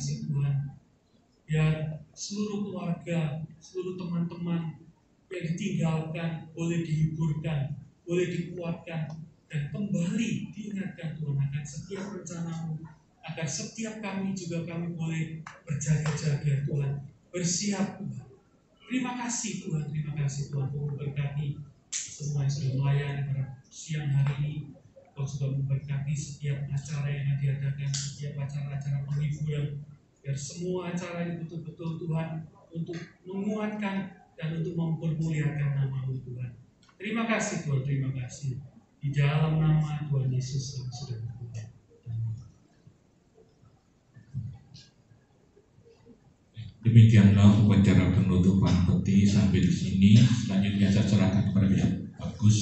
Biar seluruh keluarga, seluruh teman-teman yang ditinggalkan boleh dihiburkan, boleh dikuatkan, dan kembali diingatkan Tuhan akan setiap rencana-Mu, agar setiap kami boleh berjaga-jaga Tuhan, bersiap Tuhan. Terima kasih Tuhan untuk memberkati semua yang sudah melayani pada siang hari ini. Kau sudah memberkati setiap acara yang diadakan, setiap acara-acara penghiburan, biar semua acara ini betul-betul Tuhan untuk menguatkan dan untuk mempermuliakan nama-Mu Tuhan. Terima kasih Tuhan, di dalam nama Tuhan Yesus yang sudah berdoa. Demikianlah upacara penutupan peti sampai di sini. Selanjutnya saya serahkan kepada Bishop Bagus.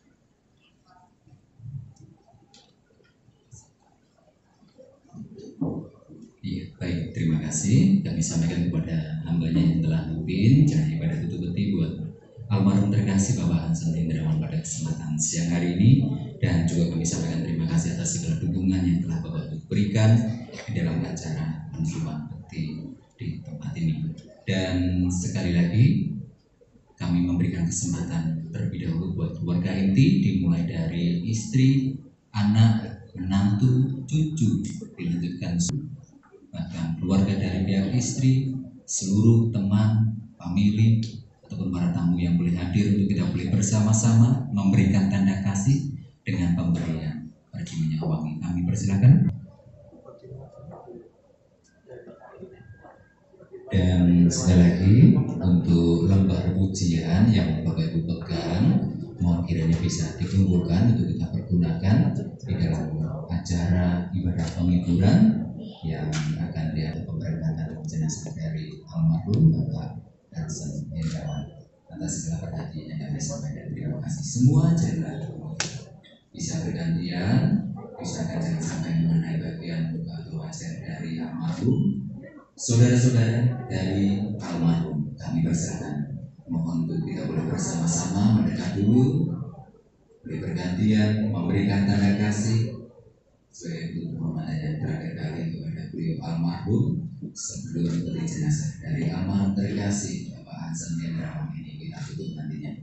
Iya, baik, terima kasih. Kami sampaikan kepada hambanya yang telah memimpin jalannya ibadah tutup peti buat almarhum terkasih Bapak Hansen Hendrawan pada kesempatan siang hari ini, dan juga kami sampaikan terima kasih atas segala dukungan yang telah Bapak berikan di dalam acara penutupan peti di tempat ini. Dan sekali lagi kami memberikan kesempatan terlebih dahulu buat keluarga inti, dimulai dari istri, anak, menantu, cucu, dilanjutkan bahkan keluarga dari pihak istri, seluruh teman, famili, ataupun para tamu yang boleh hadir untuk kita boleh bersama-sama memberikan tanda kasih dengan pemberian pergi minyak wangi. Kami persilakan. Dan sekali lagi untuk lembar pujian yang Bapak Ibu pegang, mohon kiranya bisa dikumpulkan untuk kita pergunakan di dalam acara ibadah penghiburan yang akan diadakan pemberangkatan jenazah dari almarhum Bapak Hansen Hendrawan. Atas segala perhatiannya kami sampaikan terima kasih. Semua jalan bisa bergantian, bisa jangan sampai mengenai bagian buka atau wajar dari almarhum. Saudara-saudara dari almarhum kami persilakan, mohon untuk kita boleh bersama-sama mendekat dulu, boleh bergantian memberikan tanda kasih sebagai bentuk penghormatan yang terakhir kali kepada beliau almarhum sebelum peti jenazah dari almarhum terkasih Bapak Hansen Hendrawan ini kita tutup nantinya.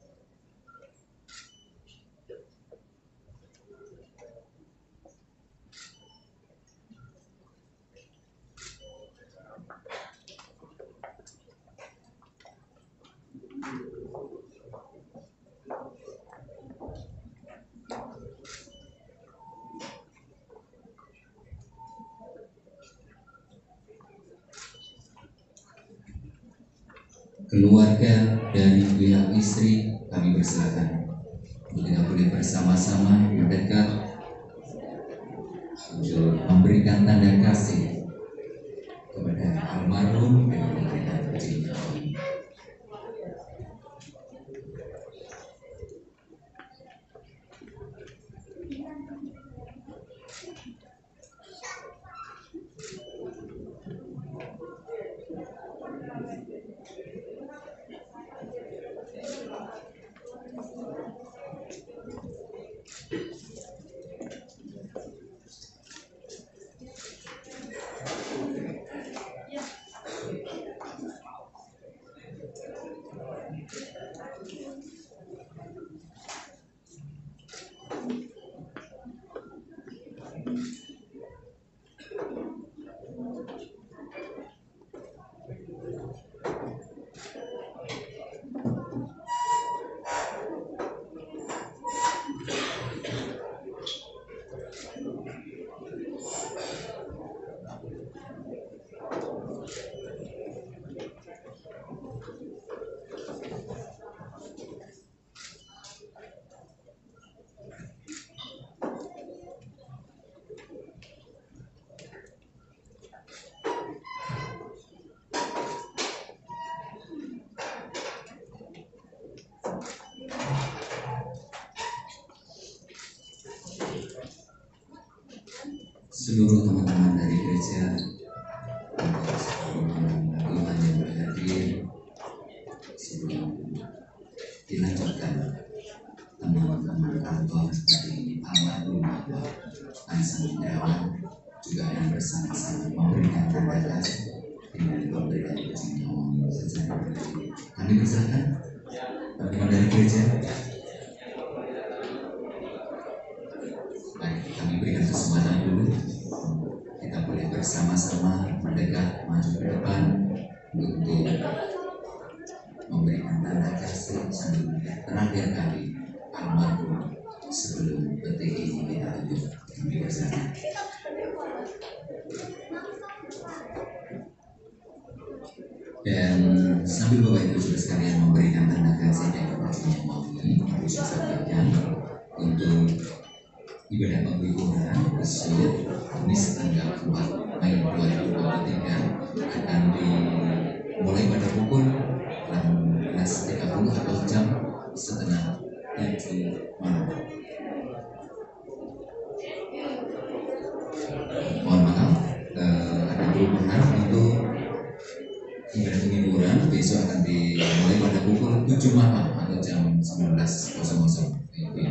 Keluarga dari pihak istri kami persilakan untuk kita boleh bersama-sama mendekat untuk memberikan tanda kasih kepada almarhum dan memberikan pujian. Seluruh teman-teman dari gereja, Tuhan yang berhadir, sebelum dilanjutkan teman-teman kantor dari almarhum Bapak Hansen Hendrawan juga yang bersama-sama memberikan tanda kasih dengan memberikan pujian secara berbeda. Kami persilakan teman-teman dari gereja. Baik, kami berikan kesempatan dulu. Kita boleh bersama-sama mendekat maju ke depan untuk memberikan tanda kasih sambil terakhir kali almarhum sebelum detik ini kita tutup. Kami bersama. Dan sambil Bapak Ibu Saudara sekalian memberikan tanda kasih dan kepercayaan kami, kami sampaikan untuk ibadah penghiburan besok Kamis tanggal 4 Mei 2023 akan dimulai pada pukul 18.30 atau jam setengah 7 malam. Mohon maaf, ada perubahan untuk ibadah penghiburan besok akan dimulai pada pukul 7 malam atau jam 19.00.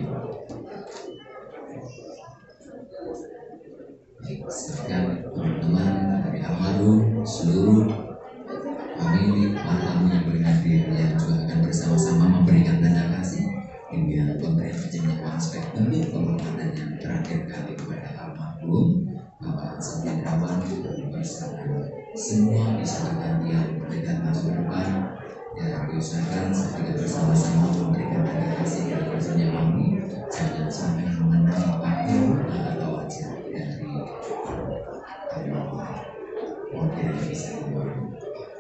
Silakan teman-teman dari almarhum, seluruh famili, para tamu yang berhadir yang juga akan bersama-sama memberikan tanda kasih hingga pemberian pujian aspek bentuk penghormatan yang terakhir kali kepada almarhum Bapak Hansen Hendrawan. Semua bisa bergantian mendekat maju ke depan dan diusahakan kita bersama-sama memberikan tanda kasih dan pujian kami. Jangan sampai mengenai akhir atau wajah dari almarhum. Mohon kiranya bisa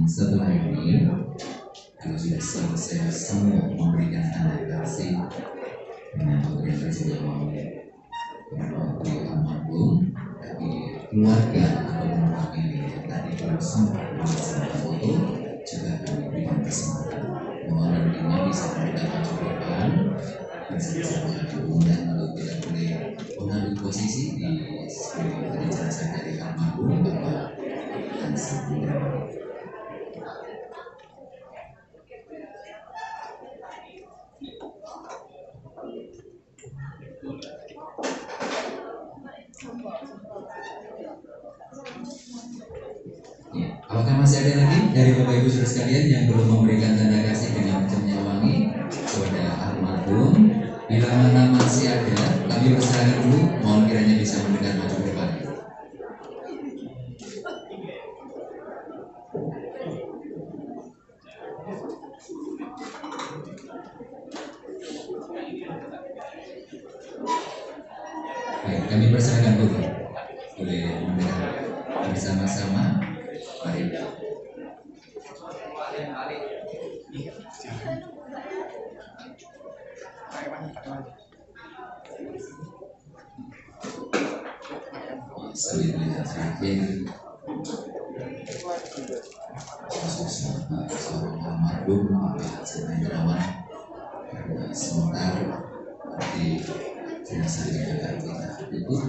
setelah ini kalau sudah selesai semua memberikan tanda kasih dengan pemberian presiden waktu almarhum, tapi keluarga atau famili yang tadi belum sempat melaksanakan foto juga kami berikan kesempatan. Mohon nantinya bisa mereka maju ke depan bersama-sama kemudian kalau tidak boleh mengambil posisi di sekeliling jenazah dari almarhum Bapak Hansen Hendrawan. Ya, apakah masih ada lagi dari Bapak Ibu Saudara sekalian yang belum memberikan tanda kasih dengan minyak wangi kepada almarhum? Bila mana masih ada, kami persilakan dulu. Mohon kiranya bisa mendekat maju ke depan. Baik, kami persilakan dulu. Boleh mendekat bersama-sama. Mari. Sambil melihat terakhir seorang almarhum Bapak Hansen Hendrawan, sebentar nanti jenazah ini akan kita ikut.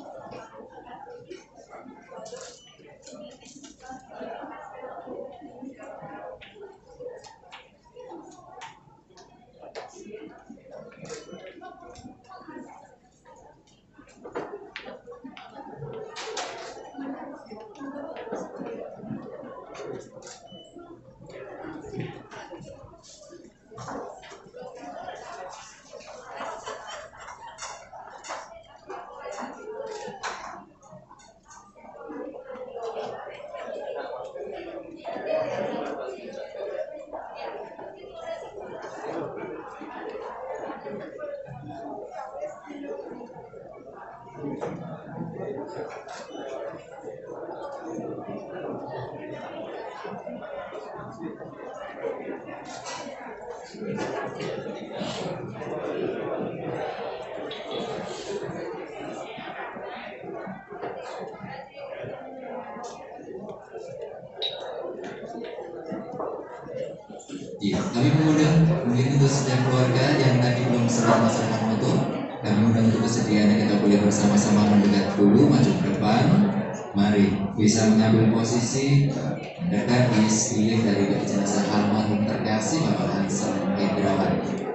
Ya, kami mengundang mungkin untuk setiap keluarga yang tadi belum sempat melaksanakan foto, kami undang untuk kesediaannya kita boleh bersama-sama mendekat dulu, maju ke depan. Mari bisa mengambil posisi mendekat di sekeliling dari jenazah almarhum terkasih Bapak Hansen Hendrawan.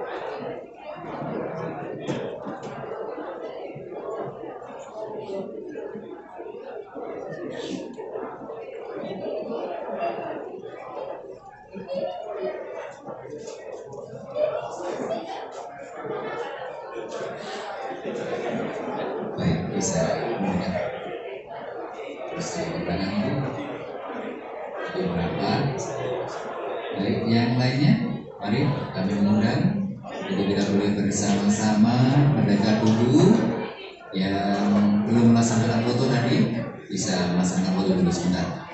Baik, bisa mendekat. Terus tangan itu beberapa. Baik, yang lainnya, mari kami mengundang untuk kita boleh bersama-sama mendekat dulu. Yang belum melaksanakan foto tadi bisa melaksanakan foto dulu sebentar.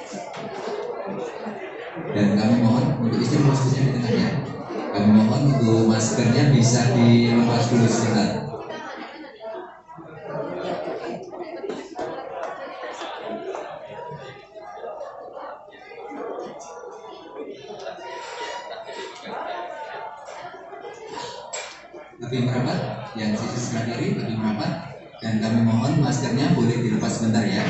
Dan kami mohon untuk istri khususnya di tengah ya. Kami mohon untuk maskernya bisa dilepas dulu sebentar. Lebih merapat, yang sisi sebelah kiri lebih merapat, dan kami mohon maskernya boleh dilepas sebentar ya.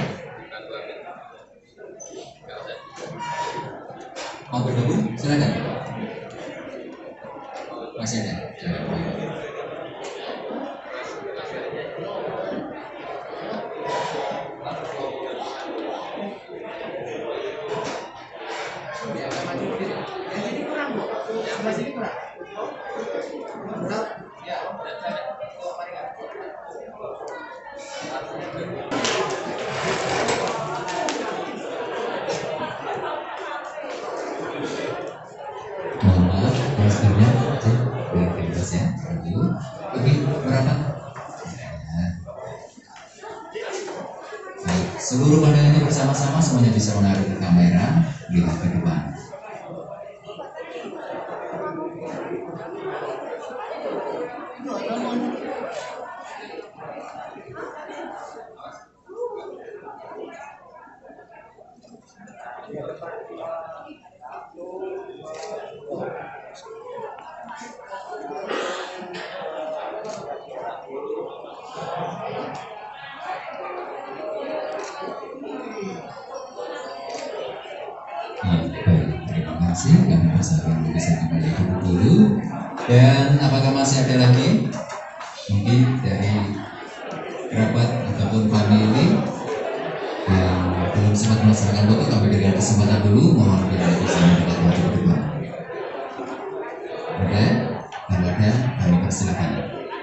Mau bergabung? Silakan. Masih ada. Mohon maaf, maskernya boleh dilepas ya. Lebih berapa? Baik, seluruh pandangannya bersama-sama semuanya bisa mengarah ke kamera, lihat ke depan. kami persilakan untuk bisa kembali duduk dulu. Dan apakah masih ada lagi mungkin dari kerabat ataupun family yang belum sempat melaksanakan foto, kami berikan kesempatan dulu, mohon bila bisa mendekat maju ke depan. Oke, kalau ada kami persilakan.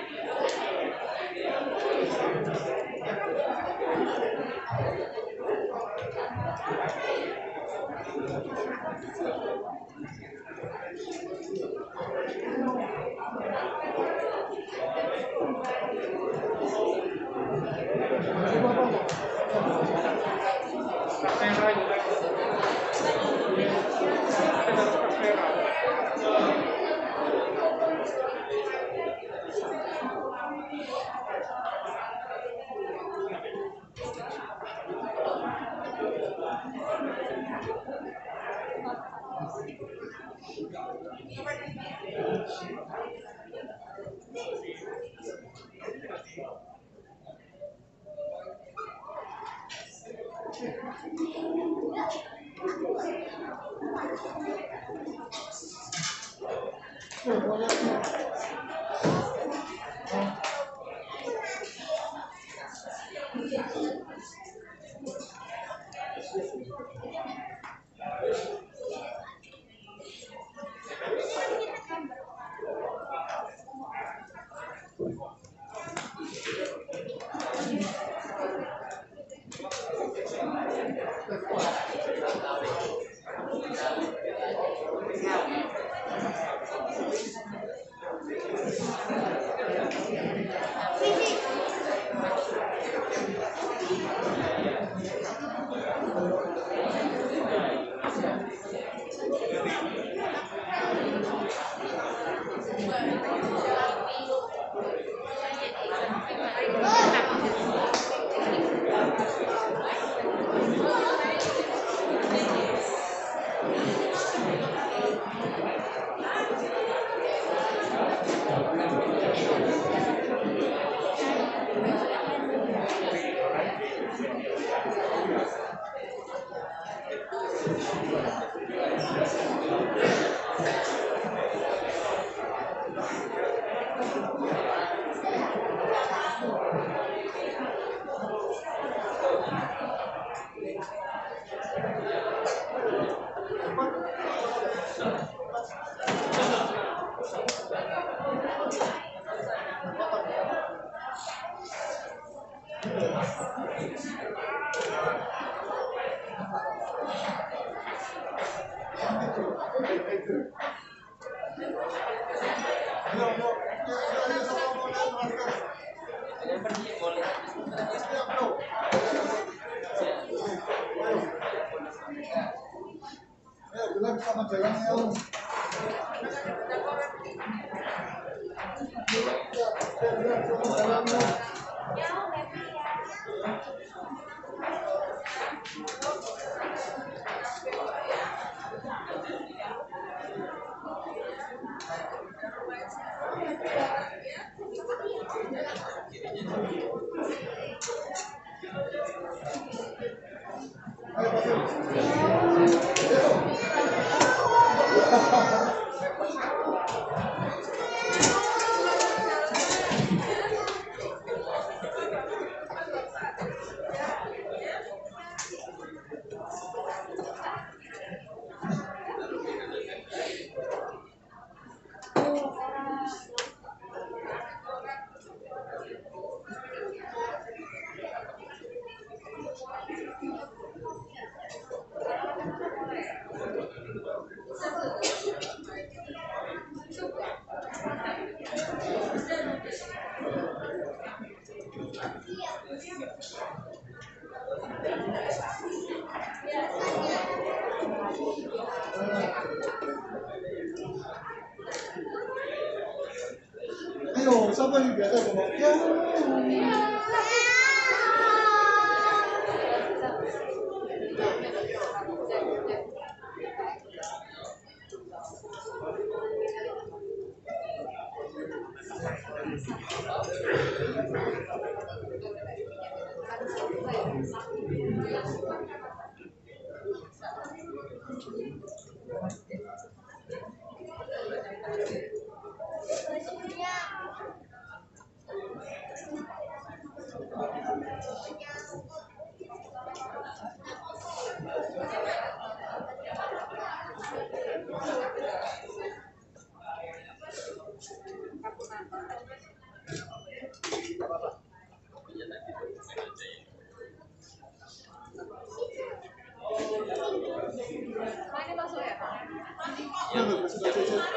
Ayo, siapa yang biasa ngomong? Ya.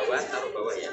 bawah, taruh bawah ya.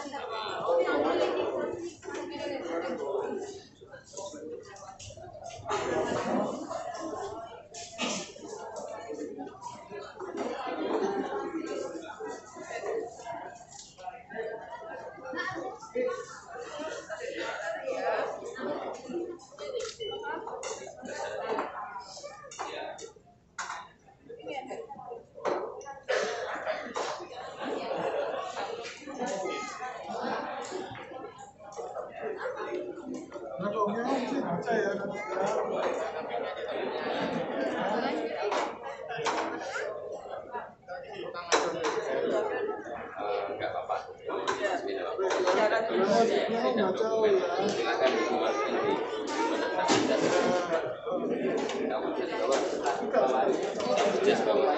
Enggak apa-apa. Silakan dikeluarkan di kamu di bawah. Jas bawah.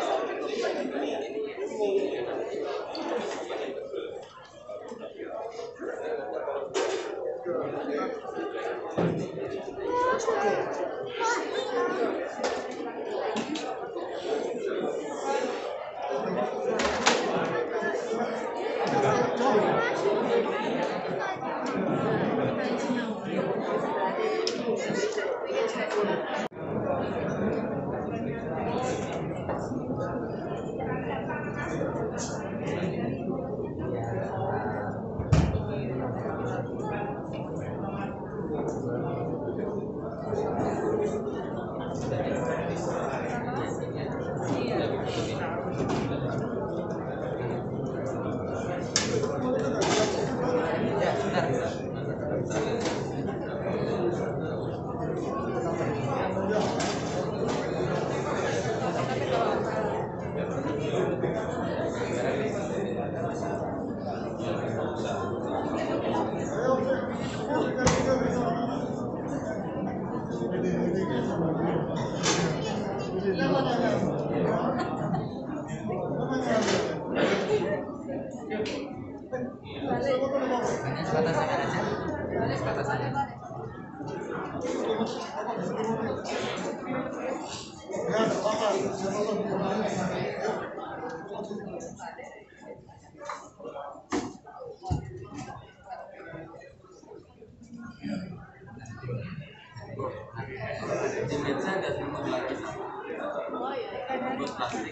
Di meja ada semut lagi, semut plastik.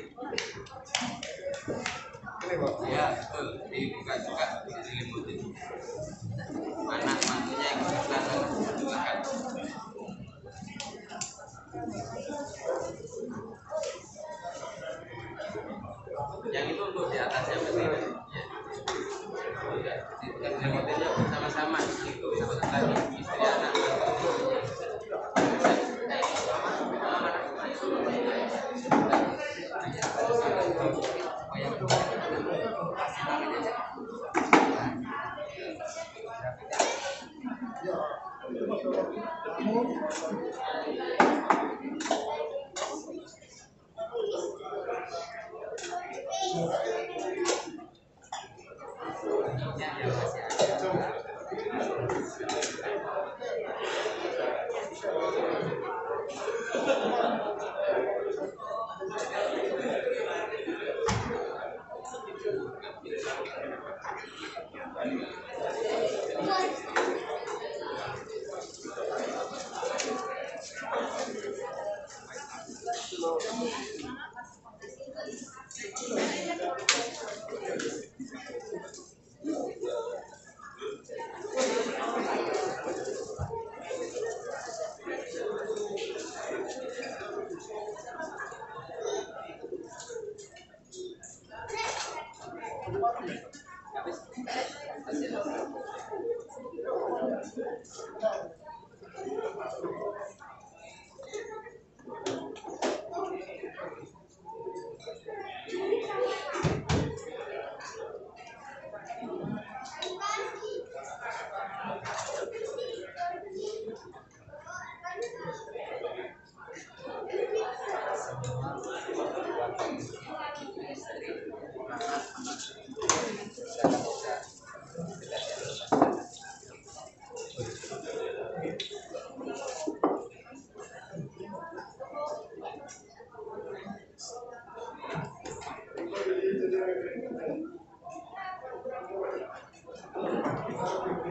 Ya betul, dibuka-buka, diselimutin. Anak mantunya yang di sana, silakan. Yang itu untuk di atasnya berarti ya. Diselimutin yuk sama-sama. Itu sebentar lagi istri anak mantu.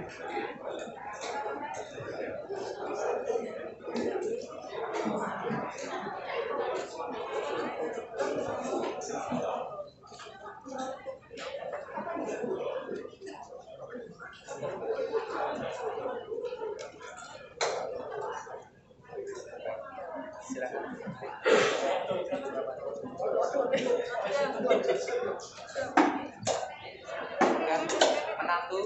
Menantu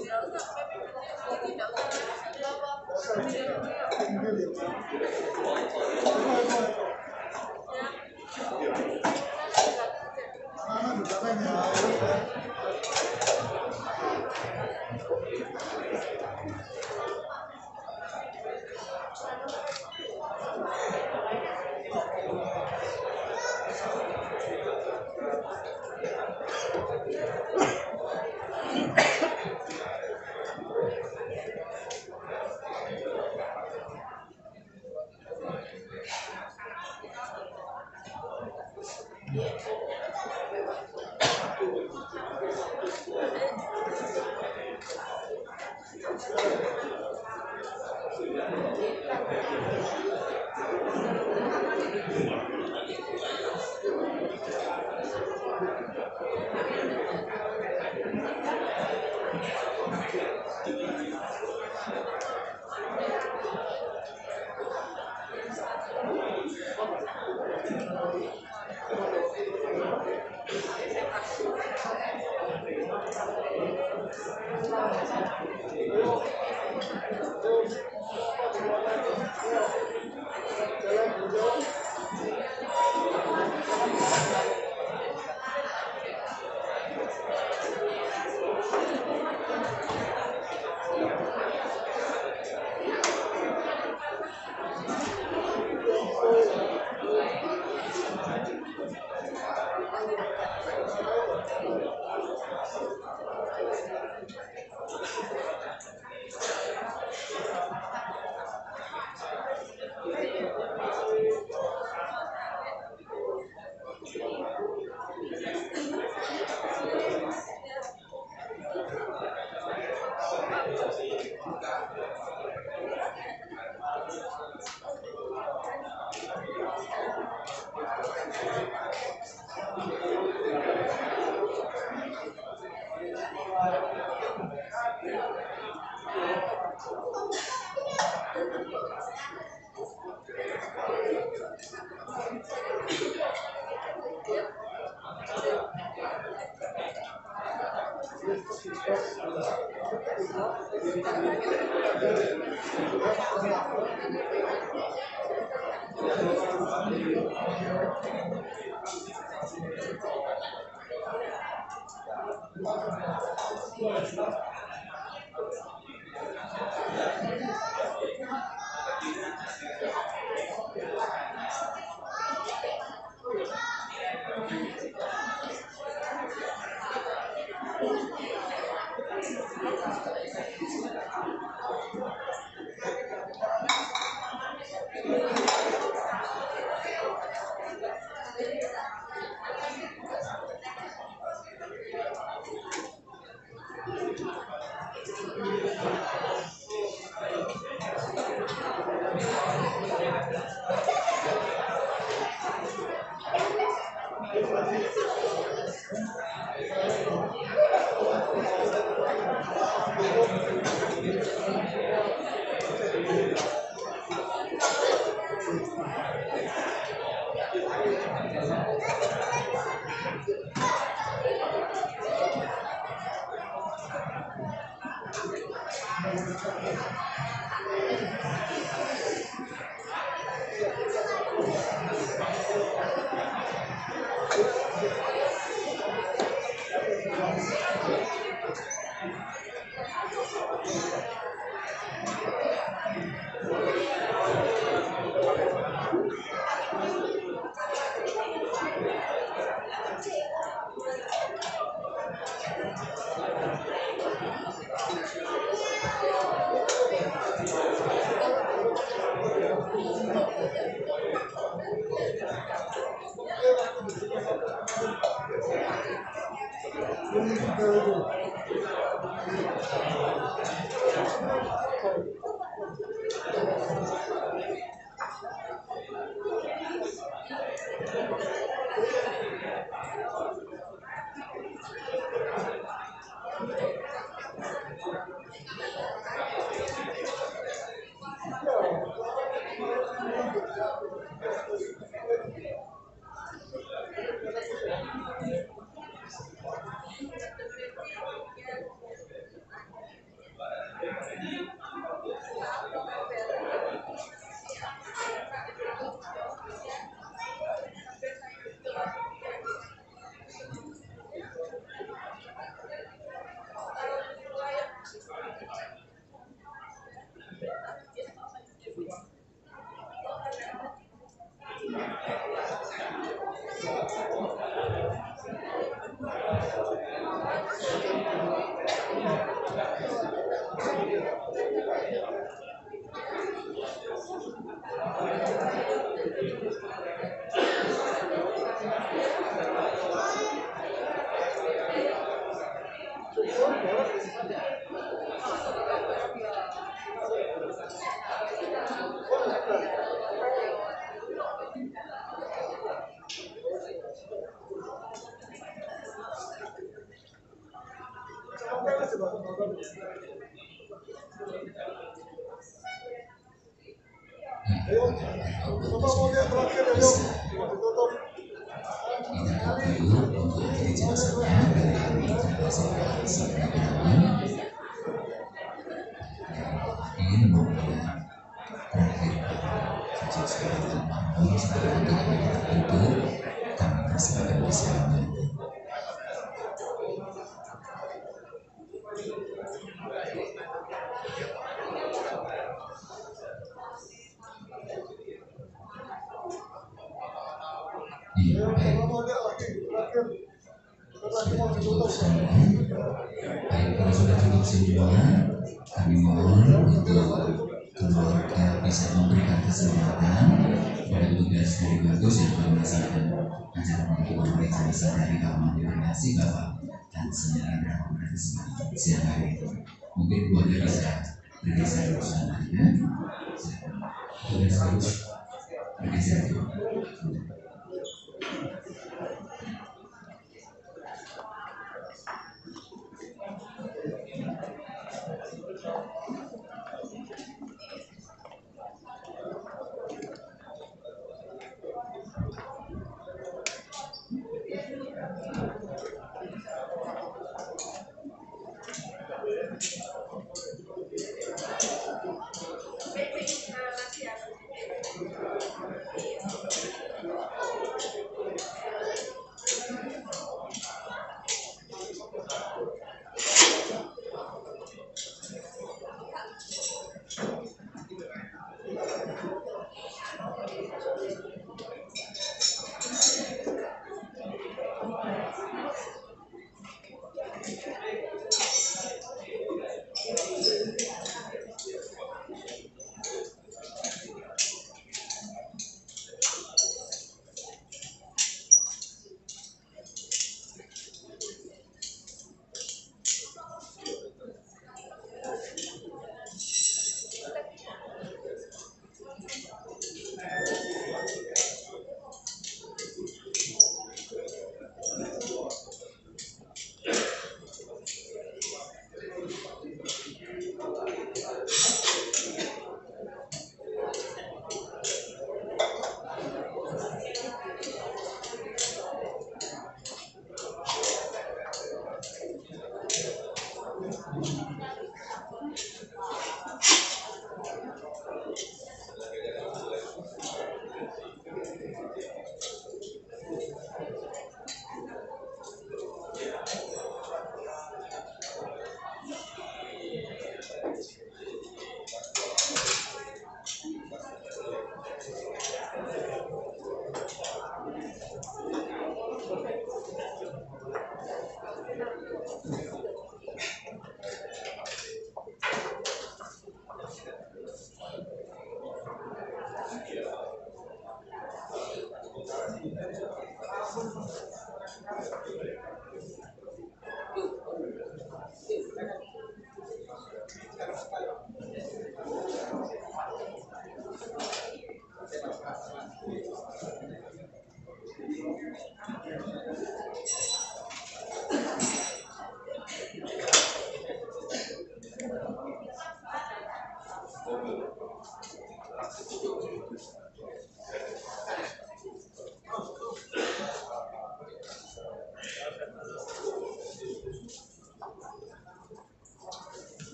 Baik, kalau sudah cukup semua, kami mohon untuk keluarga bisa memberikan kesempatan pada tugas dari bagus yang melaksanakan acara penentuan mereka dari Kamar Delegasi Bapak dan Senyara Komunikasi. Silakan, mungkin keluarga bisa bergeser ke sana ya. Tugas bagus bergeser.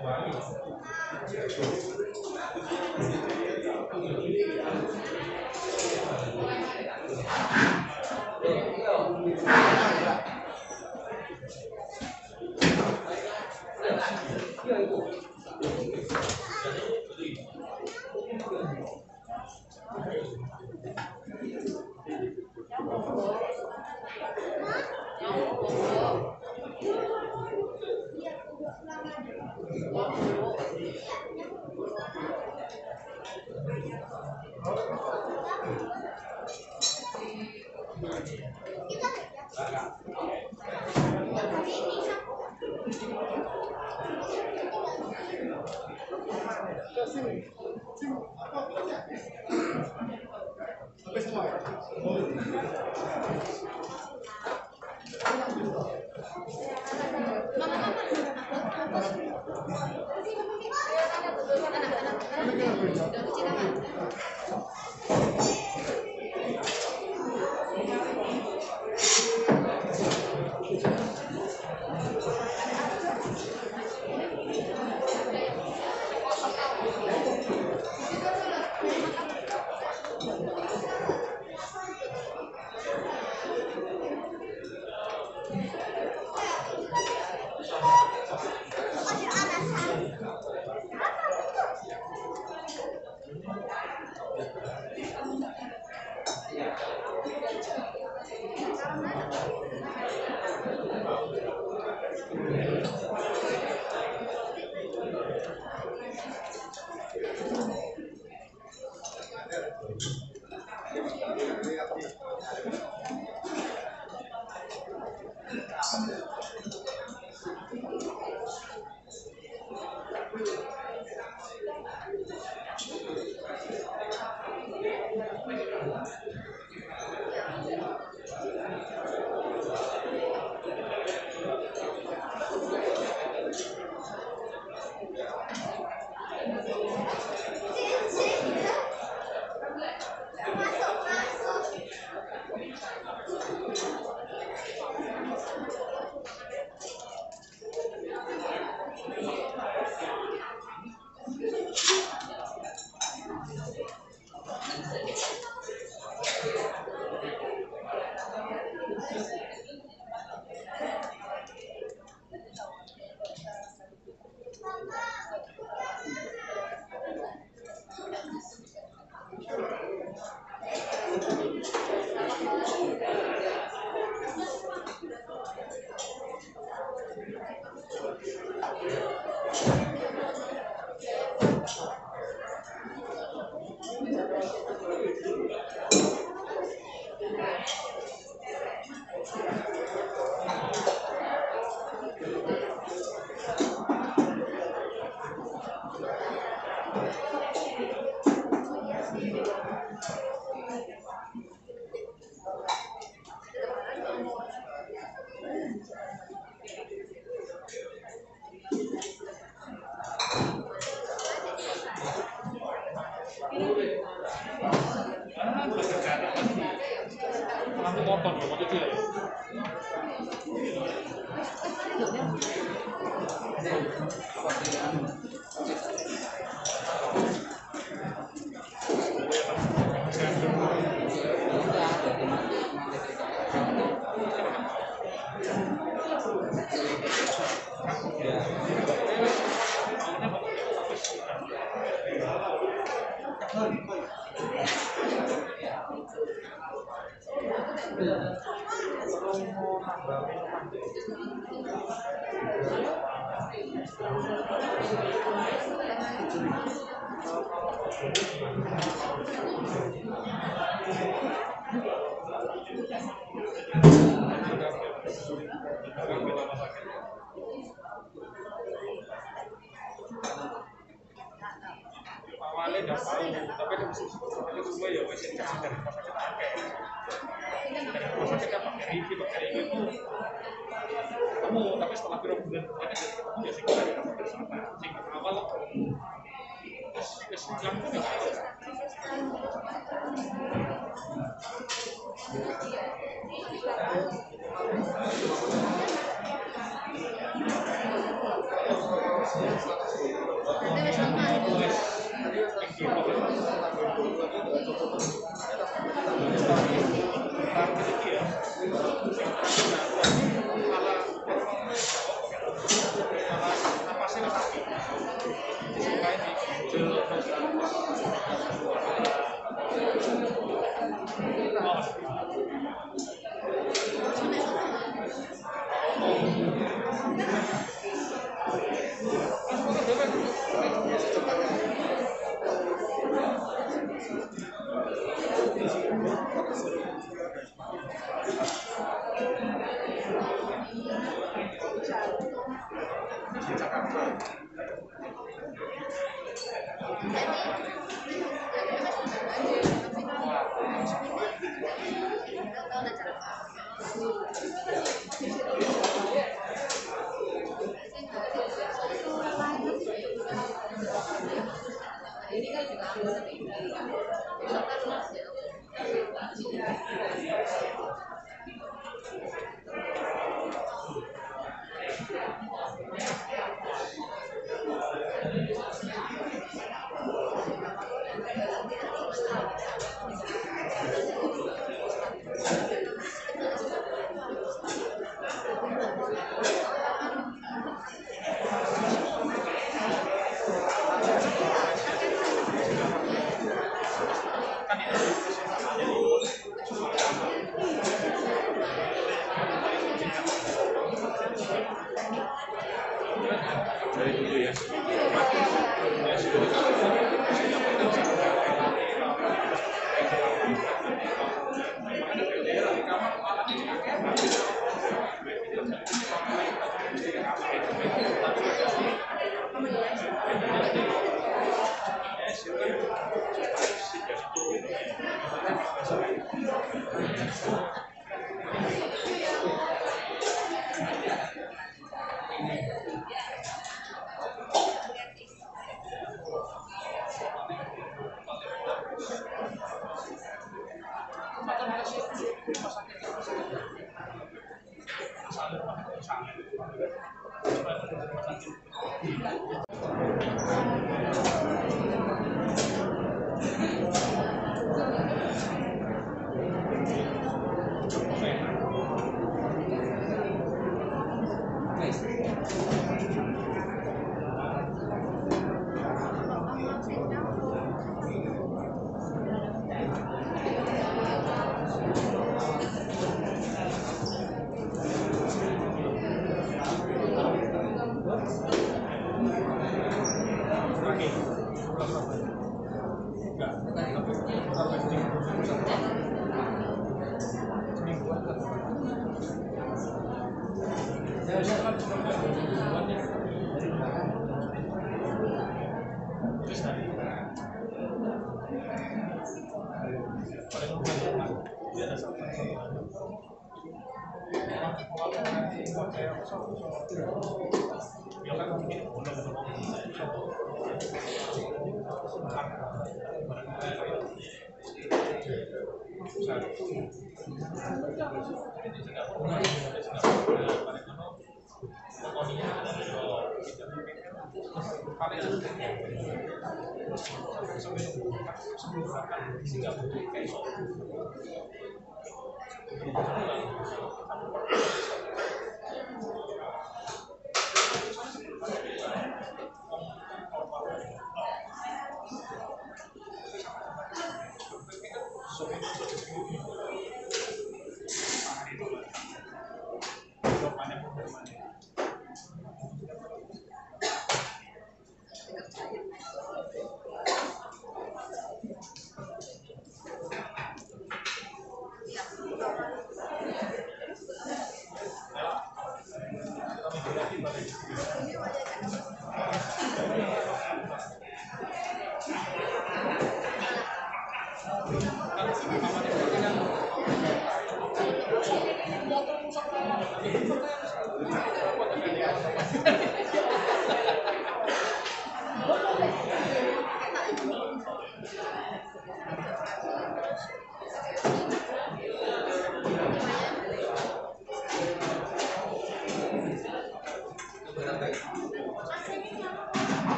Awalnya nggak tahu, tapi ada mesin sakit semua ya wes dikasih dari rumah sakit pakai. Dari rumah sakit kan pakai Rigi itu ketemu, tapi setelah beberapa bulan kemudian jadi ketemu ya sih kita dapat bersama. Sing awal wes bilang tuh nggak tahu.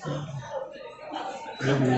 Ya, Bu.